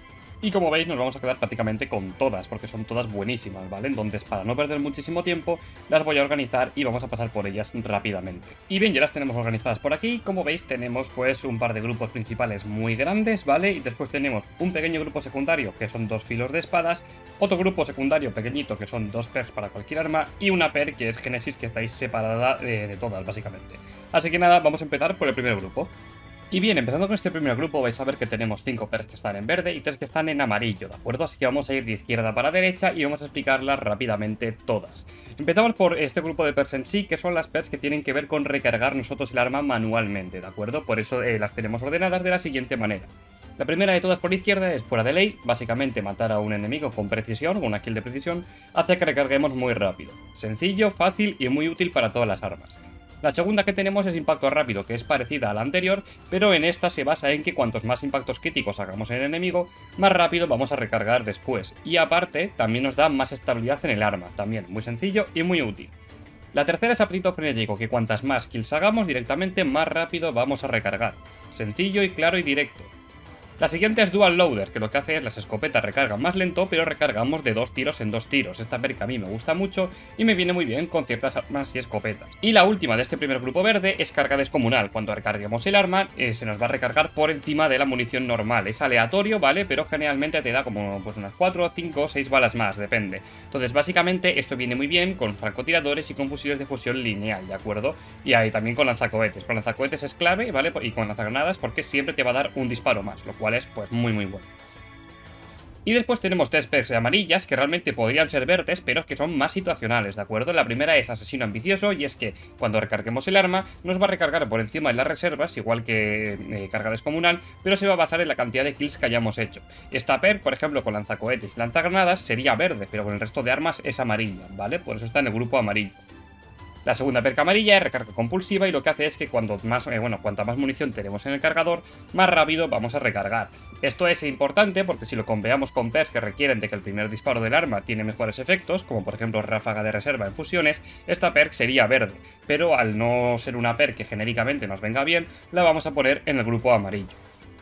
Y como veis nos vamos a quedar prácticamente con todas, porque son todas buenísimas, ¿vale? Entonces para no perder muchísimo tiempo las voy a organizar y vamos a pasar por ellas rápidamente. Y bien, ya las tenemos organizadas por aquí. Como veis tenemos pues un par de grupos principales muy grandes, ¿vale? Y después tenemos un pequeño grupo secundario que son dos filos de espadas, otro grupo secundario pequeñito que son dos perks para cualquier arma y una perk que es Génesis, que estáis separada de, de todas básicamente. Así que nada, vamos a empezar por el primer grupo. Y bien, empezando con este primer grupo vais a ver que tenemos cinco perks que están en verde y tres que están en amarillo, ¿de acuerdo? Así que vamos a ir de izquierda para derecha y vamos a explicarlas rápidamente todas. Empezamos por este grupo de perks en sí, que son las perks que tienen que ver con recargar nosotros el arma manualmente, ¿de acuerdo? Por eso eh, las tenemos ordenadas de la siguiente manera. La primera de todas por izquierda es fuera de ley, básicamente matar a un enemigo con precisión, o una kill de precisión, hace que recarguemos muy rápido. Sencillo, fácil y muy útil para todas las armas. La segunda que tenemos es impacto rápido, que es parecida a la anterior, pero en esta se basa en que cuantos más impactos críticos hagamos en el enemigo, más rápido vamos a recargar después. Y aparte, también nos da más estabilidad en el arma, también muy sencillo y muy útil. La tercera es apetito frenético, que cuantas más kills hagamos directamente, más rápido vamos a recargar. Sencillo y claro y directo. La siguiente es Dual Loader, que lo que hace es las escopetas recargan más lento, pero recargamos de dos tiros en dos tiros. Esta perk a mí me gusta mucho y me viene muy bien con ciertas armas y escopetas. Y la última de este primer grupo verde es carga descomunal. Cuando recarguemos el arma, eh, se nos va a recargar por encima de la munición normal. Es aleatorio, ¿vale? Pero generalmente te da como pues unas cuatro, cinco o seis balas más, depende. Entonces, básicamente, esto viene muy bien con francotiradores y con fusiles de fusión lineal, ¿de acuerdo? Y ahí también con lanzacohetes. Con lanzacohetes es clave, ¿vale? Y con lanzagranadas porque siempre te va a dar un disparo más, lo cual es pues muy muy bueno. Y después tenemos tres perks amarillas que realmente podrían ser verdes, pero que son más situacionales, ¿de acuerdo? La primera es asesino ambicioso y es que cuando recarguemos el arma nos va a recargar por encima de las reservas, igual que eh, carga descomunal, pero se va a basar en la cantidad de kills que hayamos hecho. Esta perk, por ejemplo, con lanzacohetes y lanzagranadas sería verde, pero con el resto de armas es amarilla, ¿vale? Por eso está en el grupo amarillo. La segunda perk amarilla es recarga compulsiva y lo que hace es que cuando más, eh, bueno, cuanta más munición tenemos en el cargador, más rápido vamos a recargar. Esto es importante porque si lo combeamos con perks que requieren de que el primer disparo del arma tiene mejores efectos, como por ejemplo ráfaga de reserva en fusiones, esta perk sería verde, pero al no ser una perk que genéricamente nos venga bien, la vamos a poner en el grupo amarillo.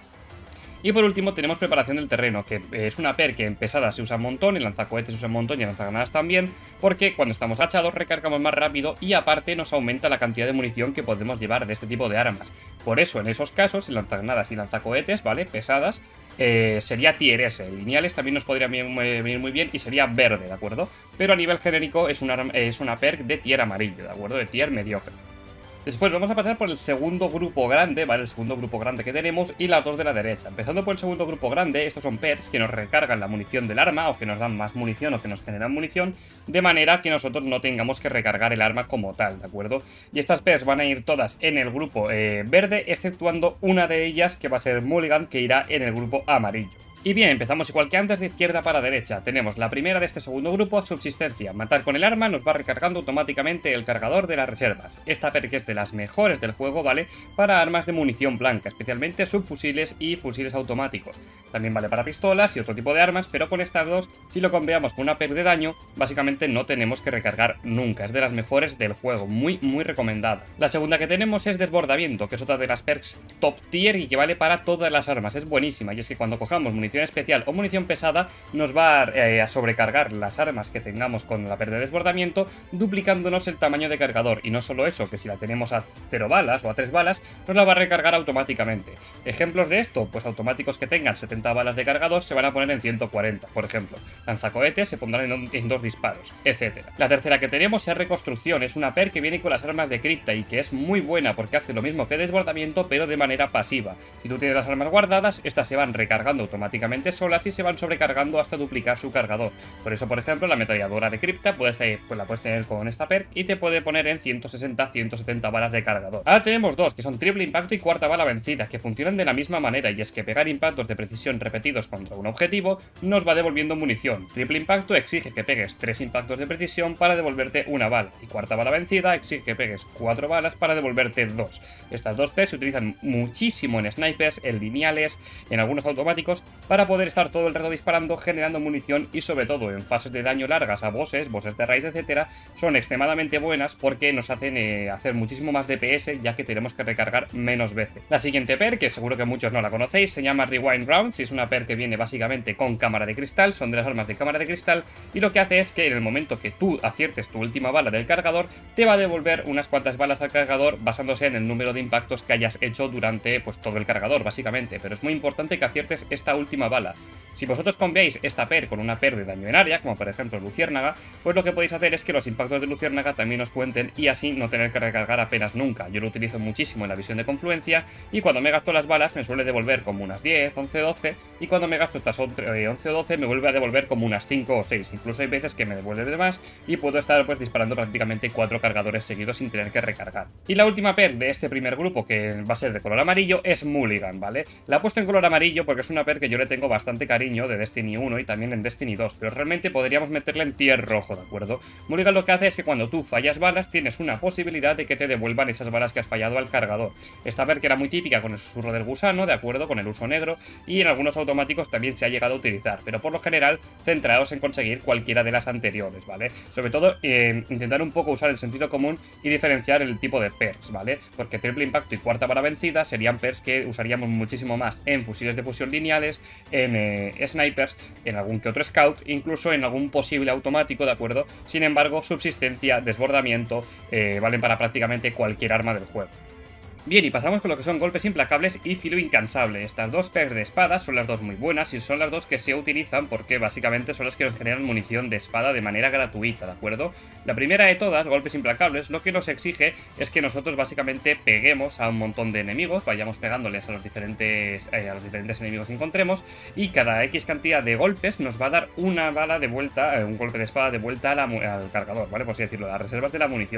Y por último tenemos preparación del terreno, que es una perk que en pesada se usa un montón, en lanzacohetes se usa un montón y en lanzagranadas también, porque cuando estamos agachados recargamos más rápido y aparte nos aumenta la cantidad de munición que podemos llevar de este tipo de armas. Por eso en esos casos, en lanzagranadas y lanzacohetes, ¿vale? Pesadas, eh, sería tier S, lineales también nos podría venir muy bien y sería verde, ¿de acuerdo? Pero a nivel genérico es una, es una perk de tier amarillo, ¿de acuerdo? De tier mediocre. Después vamos a pasar por el segundo grupo grande, ¿vale? El segundo grupo grande que tenemos y las dos de la derecha. Empezando por el segundo grupo grande, estos son perks que nos recargan la munición del arma o que nos dan más munición o que nos generan munición, de manera que nosotros no tengamos que recargar el arma como tal, ¿de acuerdo? Y estas perks van a ir todas en el grupo eh, verde, exceptuando una de ellas que va a ser Mulligan, que irá en el grupo amarillo. Y bien, empezamos igual que antes, de izquierda para derecha. Tenemos la primera de este segundo grupo, subsistencia. Matar con el arma nos va recargando automáticamente el cargador de las reservas. Esta perk es de las mejores del juego, ¿vale? Para armas de munición blanca, especialmente subfusiles y fusiles automáticos. También vale para pistolas y otro tipo de armas, pero con estas dos, si lo combeamos con una perk de daño, básicamente no tenemos que recargar nunca. Es de las mejores del juego, muy, muy recomendada. La segunda que tenemos es desbordamiento, que es otra de las perks top tier y que vale para todas las armas. Es buenísima, y es que cuando cojamos munición especial o munición pesada nos va a, eh, a sobrecargar las armas que tengamos con la perk de desbordamiento, duplicándonos el tamaño de cargador. Y no solo eso, que si la tenemos a cero balas o a tres balas, nos la va a recargar automáticamente. Ejemplos de esto, pues automáticos que tengan setenta balas de cargador se van a poner en ciento cuarenta, por ejemplo. Lanzacohetes se pondrán en, en dos disparos, etcétera. La tercera que tenemos es reconstrucción, es una perk que viene con las armas de cripta y que es muy buena porque hace lo mismo que desbordamiento pero de manera pasiva. Si tú tienes las armas guardadas, estas se van recargando automáticamente solas y se van sobrecargando hasta duplicar su cargador. Por eso, por ejemplo, la ametralladora de cripta puedes, eh, pues la puedes tener con esta perk y te puede poner en ciento sesenta a ciento setenta balas de cargador. Ahora tenemos dos, que son triple impacto y cuarta bala vencida, que funcionan de la misma manera, y es que pegar impactos de precisión repetidos contra un objetivo nos va devolviendo munición. Triple impacto exige que pegues tres impactos de precisión para devolverte una bala, y cuarta bala vencida exige que pegues cuatro balas para devolverte dos. Estas dos perks se utilizan muchísimo en snipers, en lineales, en algunos automáticos, para poder estar todo el rato disparando, generando munición y sobre todo en fases de daño largas a bosses, bosses de raíz, etcétera, son extremadamente buenas porque nos hacen eh, hacer muchísimo más D P S, ya que tenemos que recargar menos veces. La siguiente perk, que seguro que muchos no la conocéis, se llama Rewind Rounds y es una perk que viene básicamente con cámara de cristal, son de las armas de cámara de cristal, y lo que hace es que en el momento que tú aciertes tu última bala del cargador, te va a devolver unas cuantas balas al cargador basándose en el número de impactos que hayas hecho durante pues todo el cargador, básicamente, pero es muy importante que aciertes esta última bala. Si vosotros combiáis esta perk con una perk de daño en área, como por ejemplo Luciérnaga, pues lo que podéis hacer es que los impactos de Luciérnaga también os cuenten y así no tener que recargar apenas nunca. Yo lo utilizo muchísimo en la visión de confluencia y cuando me gasto las balas me suele devolver como unas diez, once, doce, y cuando me gasto estas once o doce me vuelve a devolver como unas cinco o seis. Incluso hay veces que me devuelve de más y puedo estar pues disparando prácticamente cuatro cargadores seguidos sin tener que recargar. Y la última perk de este primer grupo, que va a ser de color amarillo, es Mulligan, ¿vale? La he puesto en color amarillo porque es una perk que yo le tengo bastante cariño de Destiny uno y también en Destiny dos, pero realmente podríamos meterla en tier rojo, ¿de acuerdo? Mulligan lo que hace es que cuando tú fallas balas tienes una posibilidad de que te devuelvan esas balas que has fallado al cargador. Esta perk era muy típica con el susurro del gusano, ¿de acuerdo? Con el uso negro, y en algunos automáticos también se ha llegado a utilizar, pero por lo general centrados en conseguir cualquiera de las anteriores, ¿vale? Sobre todo eh, intentar un poco usar el sentido común y diferenciar el tipo de perks, ¿vale? Porque triple impacto y cuarta bala vencida serían perks que usaríamos muchísimo más en fusiles de fusión lineales, en eh, snipers, en algún que otro scout, incluso en algún posible automático, ¿de acuerdo? Sin embargo, subsistencia, desbordamiento, eh, valen para prácticamente cualquier arma del juego. Bien, y pasamos con lo que son golpes implacables y filo incansable. Estas dos perks de espada son las dos muy buenas y son las dos que se utilizan porque básicamente son las que nos generan munición de espada de manera gratuita, ¿de acuerdo? La primera de todas, golpes implacables, lo que nos exige es que nosotros básicamente peguemos a un montón de enemigos, vayamos pegándoles a los diferentes, eh, a los diferentes enemigos que encontremos, y cada X cantidad de golpes nos va a dar una bala de vuelta, eh, un golpe de espada de vuelta a la, al cargador, ¿vale? Por así decirlo, las reservas de la munición.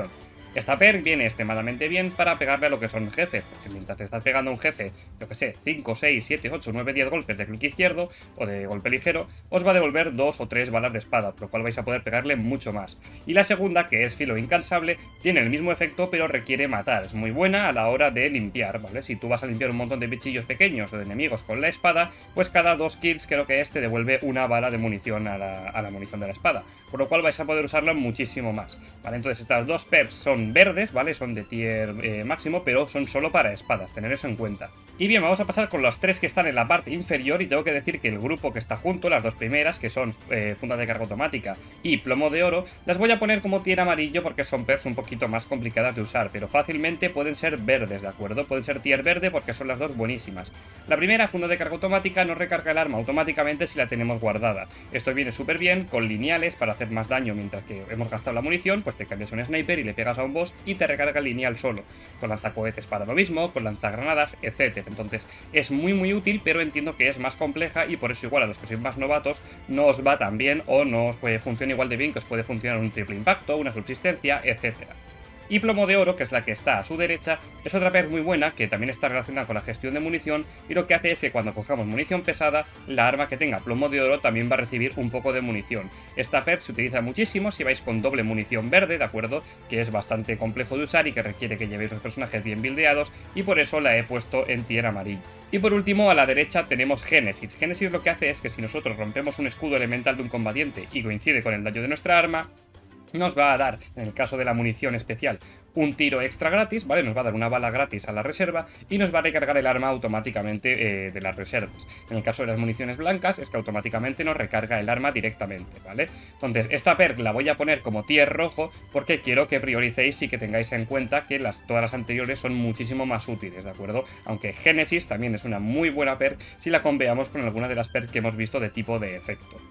Esta perk viene extremadamente bien para pegarle a lo que son jefes, porque mientras te estás pegando a un jefe, yo que sé, cinco, seis, siete, ocho, nueve, diez golpes de clic izquierdo o de golpe ligero, os va a devolver dos o tres balas de espada, por lo cual vais a poder pegarle mucho más. Y la segunda, que es filo incansable, tiene el mismo efecto pero requiere matar, es muy buena a la hora de limpiar, ¿vale? Si tú vas a limpiar un montón de bichillos pequeños o de enemigos con la espada, pues cada dos kills creo que este devuelve una bala de munición a la, a la munición de la espada, por lo cual vais a poder usarla muchísimo más, ¿vale? Entonces estas dos perks son verdes, ¿vale? Son de tier eh, máximo, pero son solo para espadas, tener eso en cuenta. Y bien, vamos a pasar con los tres que están en la parte inferior, y tengo que decir que el grupo que está junto, las dos primeras, que son eh, funda de carga automática y plomo de oro, las voy a poner como tier amarillo porque son perks un poquito más complicadas de usar, pero fácilmente pueden ser verdes, ¿de acuerdo? Pueden ser tier verde porque son las dos buenísimas. La primera, funda de carga automática, nos recarga el arma automáticamente si la tenemos guardada. Esto viene súper bien con lineales para hacer más daño mientras que hemos gastado la munición, pues te cambias un sniper y le pegas a un boss y te recarga el lineal solo. Con lanzacohetes para lo mismo, con lanzagranadas, etcétera. Entonces es muy muy útil, pero entiendo que es más compleja y por eso igual a los que sois más novatos no os va tan bien o no os puede funcionar igual de bien que os puede funcionar un triple impacto, una subsistencia, etcétera. Y plomo de oro, que es la que está a su derecha, es otra perk muy buena que también está relacionada con la gestión de munición, y lo que hace es que cuando cojamos munición pesada, la arma que tenga plomo de oro también va a recibir un poco de munición. Esta perk se utiliza muchísimo si vais con doble munición verde, ¿de acuerdo? Que es bastante complejo de usar y que requiere que llevéis los personajes bien buildeados, y por eso la he puesto en tier amarillo. Y por último, a la derecha tenemos Génesis. Génesis lo que hace es que si nosotros rompemos un escudo elemental de un combatiente y coincide con el daño de nuestra arma, nos va a dar, en el caso de la munición especial, un tiro extra gratis, ¿vale? Nos va a dar una bala gratis a la reserva y nos va a recargar el arma automáticamente eh, de las reservas. En el caso de las municiones blancas es que automáticamente nos recarga el arma directamente, ¿vale? Entonces esta perk la voy a poner como tier rojo porque quiero que prioricéis y que tengáis en cuenta que las, todas las anteriores son muchísimo más útiles, ¿de acuerdo? Aunque Génesis también es una muy buena perk si la conveamos con alguna de las perks que hemos visto de tipo de efecto.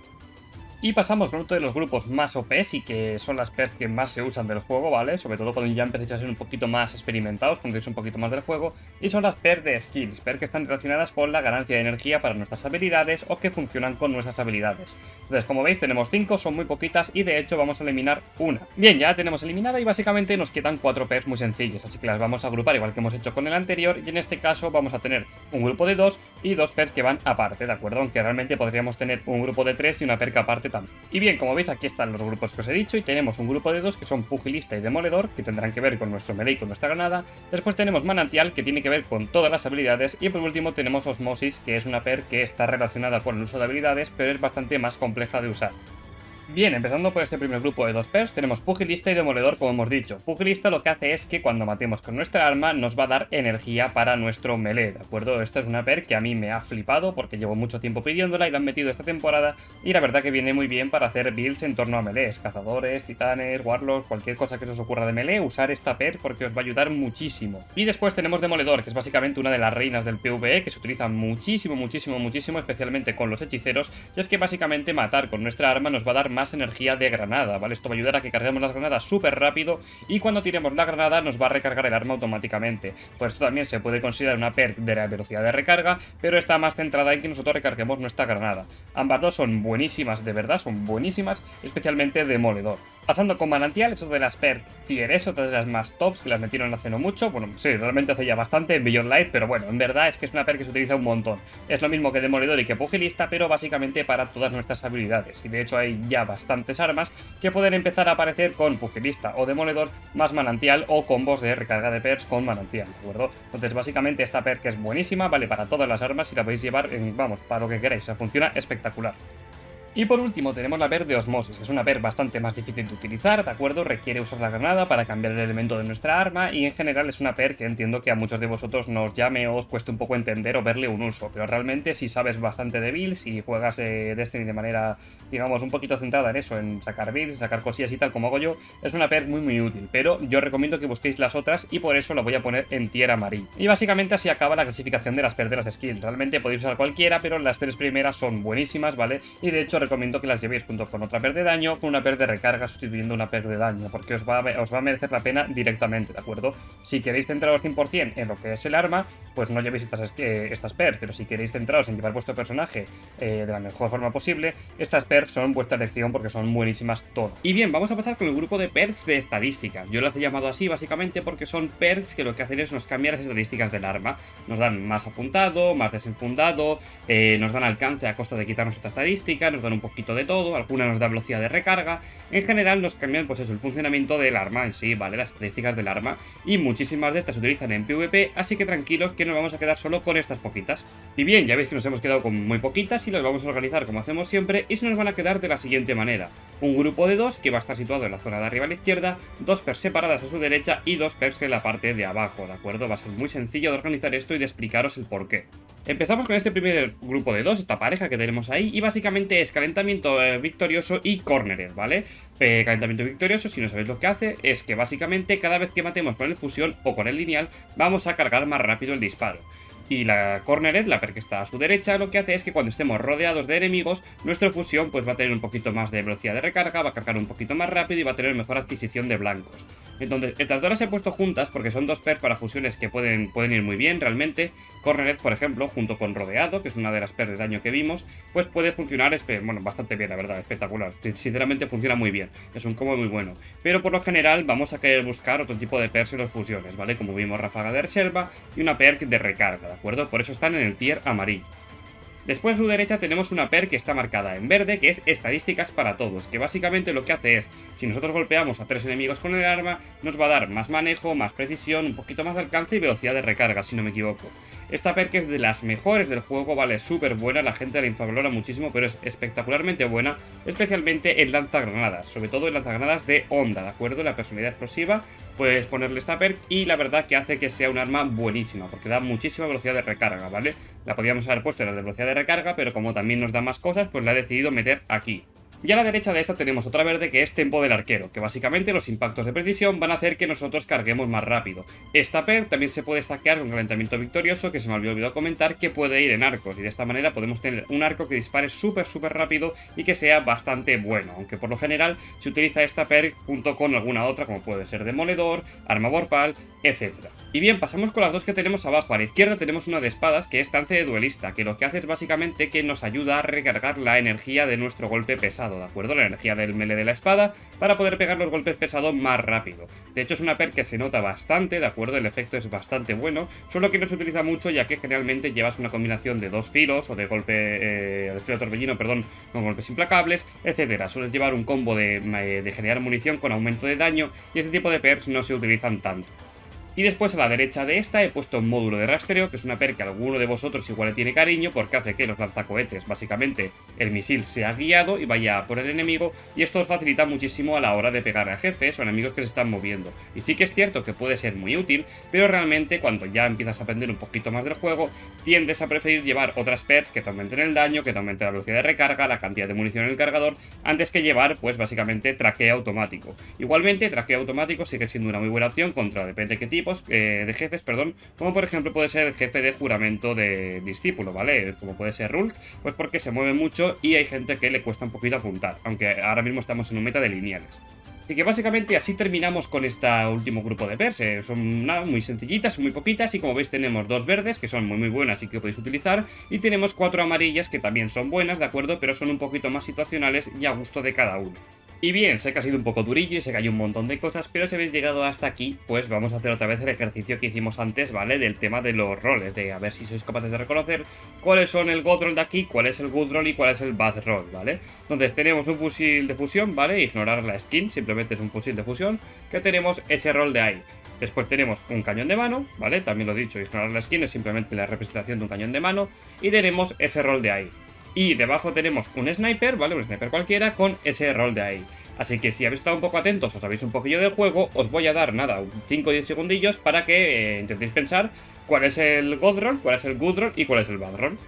Y pasamos con otro de los grupos más O Pes y que son las perks que más se usan del juego, ¿vale? Sobre todo cuando ya empecéis a ser un poquito más experimentados, conocéis un poquito más del juego. Y son las perks de skills, perks que están relacionadas con la ganancia de energía para nuestras habilidades o que funcionan con nuestras habilidades. Entonces, como veis, tenemos cinco, son muy poquitas y de hecho vamos a eliminar una. Bien, ya la tenemos eliminada y básicamente nos quedan cuatro perks muy sencillas, así que las vamos a agrupar igual que hemos hecho con el anterior, y en este caso vamos a tener un grupo de dos y dos perks que van aparte, ¿de acuerdo? Aunque realmente podríamos tener un grupo de tres y una perk aparte también. Y bien, como veis, aquí están los grupos que os he dicho y tenemos un grupo de dos que son pugilista y demoledor, que tendrán que ver con nuestro melee y con nuestra granada. Después tenemos manantial, que tiene que ver con todas las habilidades, y por último tenemos osmosis, que es una perk que está relacionada con el uso de habilidades, pero es bastante más compleja de usar. Bien, empezando por este primer grupo de dos perks, tenemos pugilista y demoledor, como hemos dicho. Pugilista lo que hace es que cuando matemos con nuestra arma nos va a dar energía para nuestro melee, ¿de acuerdo? Esta es una perk que a mí me ha flipado porque llevo mucho tiempo pidiéndola y la han metido esta temporada, y la verdad que viene muy bien para hacer builds en torno a melees, cazadores, titanes, warlocks, cualquier cosa que se os ocurra de melee, usar esta perk porque os va a ayudar muchísimo. Y después tenemos demoledor, que es básicamente una de las reinas del PvE, que se utiliza muchísimo, muchísimo, muchísimo, especialmente con los hechiceros, y es que básicamente matar con nuestra arma nos va a dar más energía de granada, ¿vale? Esto va a ayudar a que carguemos las granadas súper rápido y cuando tiremos la granada nos va a recargar el arma automáticamente. Por esto también se puede considerar una perk de la velocidad de recarga, pero está más centrada en que nosotros recarguemos nuestra granada. Ambas dos son buenísimas, de verdad, son buenísimas, especialmente demoledor. Pasando con manantial, es otra de las perk tier S, otra de las más tops que las metieron hace no mucho. Bueno, sí, realmente hace ya bastante en Beyond Light, pero bueno, en verdad es que es una perk que se utiliza un montón. Es lo mismo que demoledor y que pugilista, pero básicamente para todas nuestras habilidades. Y de hecho hay ya bastantes armas que pueden empezar a aparecer con pugilista o demoledor más manantial, o combos de recarga de perks con manantial, ¿de acuerdo? Entonces básicamente esta perk es buenísima, vale para todas las armas y la podéis llevar en, vamos, para lo que queráis, o sea, funciona espectacular. Y por último tenemos la perk de osmosis, que es una perk bastante más difícil de utilizar, ¿de acuerdo? Requiere usar la granada para cambiar el elemento de nuestra arma y en general es una perk que entiendo que a muchos de vosotros nos llame o os cueste un poco entender o verle un uso, pero realmente si sabes bastante de builds y juegas eh, Destiny de manera, digamos, un poquito centrada en eso, en sacar builds, sacar cosillas y tal como hago yo, es una perk muy muy útil, pero yo recomiendo que busquéis las otras y por eso la voy a poner en tier amarillo. Y básicamente así acaba la clasificación de las perks de las skills. Realmente podéis usar cualquiera, pero las tres primeras son buenísimas, ¿vale? Y de hecho recomiendo que las llevéis junto con otra perk de daño, con una perk de recarga sustituyendo una perk de daño, porque os va, a, os va a merecer la pena directamente, ¿de acuerdo? Si queréis centraros cien por cien en lo que es el arma, pues no llevéis estas, eh, estas perks, pero si queréis centraros en llevar vuestro personaje eh, de la mejor forma posible, estas perks son vuestra elección porque son buenísimas todas. Y bien, vamos a pasar con el grupo de perks de estadísticas. Yo las he llamado así básicamente porque son perks que lo que hacen es nos cambiar las estadísticas del arma. Nos dan más apuntado, más desenfundado, eh, nos dan alcance a costa de quitarnos otra estadística, nos dan un poquito de todo, alguna nos da velocidad de recarga. En general nos cambian pues eso, el funcionamiento del arma en sí, ¿vale? Las estadísticas del arma. Y muchísimas de estas se utilizan en PvP, así que tranquilos que nos vamos a quedar solo con estas poquitas. Y bien, ya veis que nos hemos quedado con muy poquitas y las vamos a organizar como hacemos siempre y se nos van a quedar de la siguiente manera. Un grupo de dos que va a estar situado en la zona de arriba a la izquierda, dos perks separadas a su derecha y dos perks en la parte de abajo, ¿de acuerdo? Va a ser muy sencillo de organizar esto y de explicaros el porqué. Empezamos con este primer grupo de dos, esta pareja que tenemos ahí, y básicamente es calentamiento eh, victorioso y cornered, ¿vale? Eh, calentamiento victorioso, si no sabéis lo que hace, es que básicamente cada vez que matemos con el fusión o con el lineal, vamos a cargar más rápido el disparo. Y la cornered, la perk que está a su derecha, lo que hace es que cuando estemos rodeados de enemigos, nuestra fusión pues va a tener un poquito más de velocidad de recarga, va a cargar un poquito más rápido y va a tener mejor adquisición de blancos. Entonces, estas dos las he puesto juntas porque son dos perks para fusiones que pueden, pueden ir muy bien realmente. Cornered, por ejemplo, junto con rodeado, que es una de las perks de daño que vimos, pues puede funcionar, bueno, bastante bien, la verdad, espectacular. Sinceramente funciona muy bien, es un combo muy bueno. Pero por lo general vamos a querer buscar otro tipo de perks en las fusiones, ¿vale? Como vimos, ráfaga de reserva y una perk de recarga, ¿de acuerdo? Por eso están en el tier amarillo. Después a su derecha tenemos una perk que está marcada en verde, que es estadísticas para todos, que básicamente lo que hace es, si nosotros golpeamos a tres enemigos con el arma, nos va a dar más manejo, más precisión, un poquito más de alcance y velocidad de recarga, si no me equivoco. Esta perk es de las mejores del juego, vale, súper buena, la gente la infravalora muchísimo, pero es espectacularmente buena, especialmente en lanzagranadas, sobre todo en lanzagranadas de onda, ¿de acuerdo? La personalidad explosiva, puedes ponerle esta perk y la verdad que hace que sea un arma buenísima, porque da muchísima velocidad de recarga, ¿vale? La podríamos haber puesto en la de velocidad de recarga, pero como también nos da más cosas, pues la he decidido meter aquí. Y a la derecha de esta tenemos otra verde que es tempo del arquero, que básicamente los impactos de precisión van a hacer que nosotros carguemos más rápido. Esta perk también se puede stackear con calentamiento victorioso, que se me había olvidado comentar, que puede ir en arcos, y de esta manera podemos tener un arco que dispare súper súper rápido y que sea bastante bueno, aunque por lo general se utiliza esta perk junto con alguna otra, como puede ser demoledor, arma vorpal, etcétera. Y bien, pasamos con las dos que tenemos abajo. A la izquierda tenemos una de espadas que es trance de duelista, que lo que hace es básicamente que nos ayuda a recargar la energía de nuestro golpe pesado, ¿de acuerdo? La energía del melee de la espada para poder pegar los golpes pesados más rápido. De hecho es una perk que se nota bastante, ¿de acuerdo? El efecto es bastante bueno, solo que no se utiliza mucho ya que generalmente llevas una combinación de dos filos o de golpe, eh, de filo torbellino, perdón, con golpes implacables, etcétera. Sueles llevar un combo de, eh, de generar munición con aumento de daño y ese tipo de perks no se utilizan tanto. Y después a la derecha de esta he puesto un módulo de rastreo, que es una perk que alguno de vosotros igual le tiene cariño, porque hace que los lanzacohetes, básicamente el misil sea guiado y vaya por el enemigo, y esto os facilita muchísimo a la hora de pegar a jefes o enemigos que se están moviendo. Y sí que es cierto que puede ser muy útil, pero realmente cuando ya empiezas a aprender un poquito más del juego, tiendes a preferir llevar otras perks que te aumenten el daño, que te aumenten la velocidad de recarga, la cantidad de munición en el cargador, antes que llevar, pues básicamente, traqueo automático. Igualmente, traqueo automático sigue siendo una muy buena opción contra, depende de qué tipo, Eh, de jefes, perdón, como por ejemplo puede ser el jefe de juramento de discípulo, ¿vale? Como puede ser Rulk, pues porque se mueve mucho y hay gente que le cuesta un poquito apuntar, aunque ahora mismo estamos en un meta de lineales. Así que básicamente así terminamos con este último grupo de perks. Eh, son nada, muy sencillitas, son muy poquitas y como veis tenemos dos verdes que son muy muy buenas y que podéis utilizar, y tenemos cuatro amarillas que también son buenas, ¿de acuerdo? Pero son un poquito más situacionales y a gusto de cada uno. Y bien, sé que ha sido un poco durillo y sé que hay un montón de cosas, pero si habéis llegado hasta aquí, pues vamos a hacer otra vez el ejercicio que hicimos antes, ¿vale? Del tema de los roles, de a ver si sois capaces de reconocer cuáles son el God Roll de aquí, cuál es el Good Roll y cuál es el Bad Roll, ¿vale? Entonces tenemos un fusil de fusión, ¿vale? Ignorar la skin, simplemente es un fusil de fusión, que tenemos ese rol de ahí. Después tenemos un cañón de mano, ¿vale? También lo he dicho, ignorar la skin es simplemente la representación de un cañón de mano, y tenemos ese rol de ahí. Y debajo tenemos un sniper, ¿vale? Un sniper cualquiera con ese rol de ahí. Así que si habéis estado un poco atentos o sabéis un poquillo del juego, os voy a dar, nada, cinco o diez segundillos para que eh, intentéis pensar cuál es el God Roll, cuál es el Good Roll y cuál es el Bad Roll.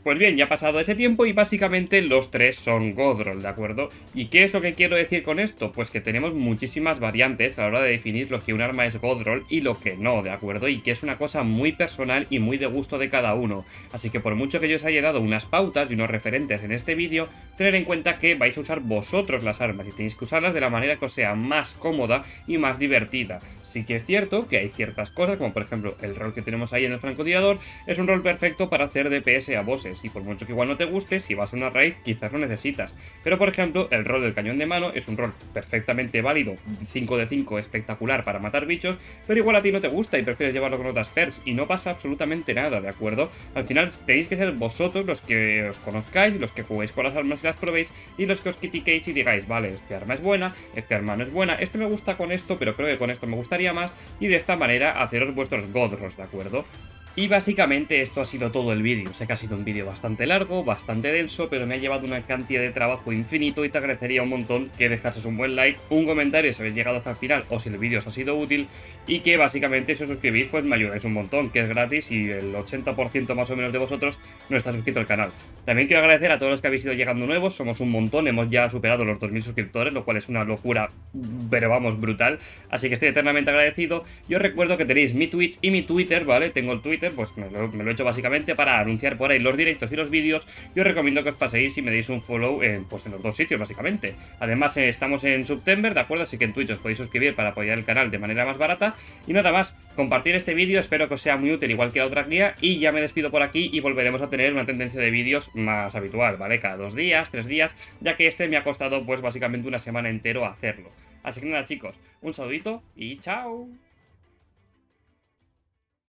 Pues bien, ya ha pasado ese tiempo y básicamente los tres son Godroll, ¿de acuerdo? ¿Y qué es lo que quiero decir con esto? Pues que tenemos muchísimas variantes a la hora de definir lo que un arma es Godroll y lo que no, ¿de acuerdo? Y que es una cosa muy personal y muy de gusto de cada uno. Así que por mucho que yo os haya dado unas pautas y unos referentes en este vídeo, tener en cuenta que vais a usar vosotros las armas y tenéis que usarlas de la manera que os sea más cómoda y más divertida. Sí que es cierto que hay ciertas cosas, como por ejemplo el rol que tenemos ahí en el francotirador, es un rol perfecto para hacer D P S a bosses, y por mucho que igual no te guste, si vas a una raid quizás lo necesitas. Pero por ejemplo, el rol del cañón de mano es un rol perfectamente válido, cinco de cinco espectacular para matar bichos, pero igual a ti no te gusta y prefieres llevarlo con otras perks, y no pasa absolutamente nada, ¿de acuerdo? Al final tenéis que ser vosotros los que os conozcáis, los que juguéis con las armas y las probéis, y los que os critiquéis y digáis, vale, este arma es buena, este arma no es buena, este me gusta con esto, pero creo que con esto me gustaría más, y de esta manera haceros vuestros godros, ¿de acuerdo? Y básicamente esto ha sido todo el vídeo. Sé que ha sido un vídeo bastante largo, bastante denso, pero me ha llevado una cantidad de trabajo infinito y te agradecería un montón que dejases un buen like, un comentario si habéis llegado hasta el final o si el vídeo os ha sido útil, y que básicamente si os suscribís pues me ayudáis un montón, que es gratis y el ochenta por ciento más o menos de vosotros no está suscrito al canal. También quiero agradecer a todos los que habéis ido llegando nuevos, somos un montón, hemos ya superado los dos mil suscriptores, lo cual es una locura, pero vamos, brutal, así que estoy eternamente agradecido. Y os recuerdo que tenéis mi Twitch y mi Twitter, ¿vale? Tengo el Twitter, pues me lo, me lo he hecho básicamente para anunciar por ahí los directos y los vídeos, y os recomiendo que os paséis y me deis un follow en, pues en los dos sitios básicamente. Además eh, estamos en September, ¿de acuerdo? Así que en Twitch os podéis suscribir para apoyar el canal de manera más barata. Y nada más, compartir este vídeo, espero que os sea muy útil igual que la otra guía, y ya me despido por aquí y volveremos a tener una tendencia de vídeos más habitual, ¿vale? Cada dos días, tres días, ya que este me ha costado pues básicamente una semana entero hacerlo. Así que nada chicos, un saludito y chao.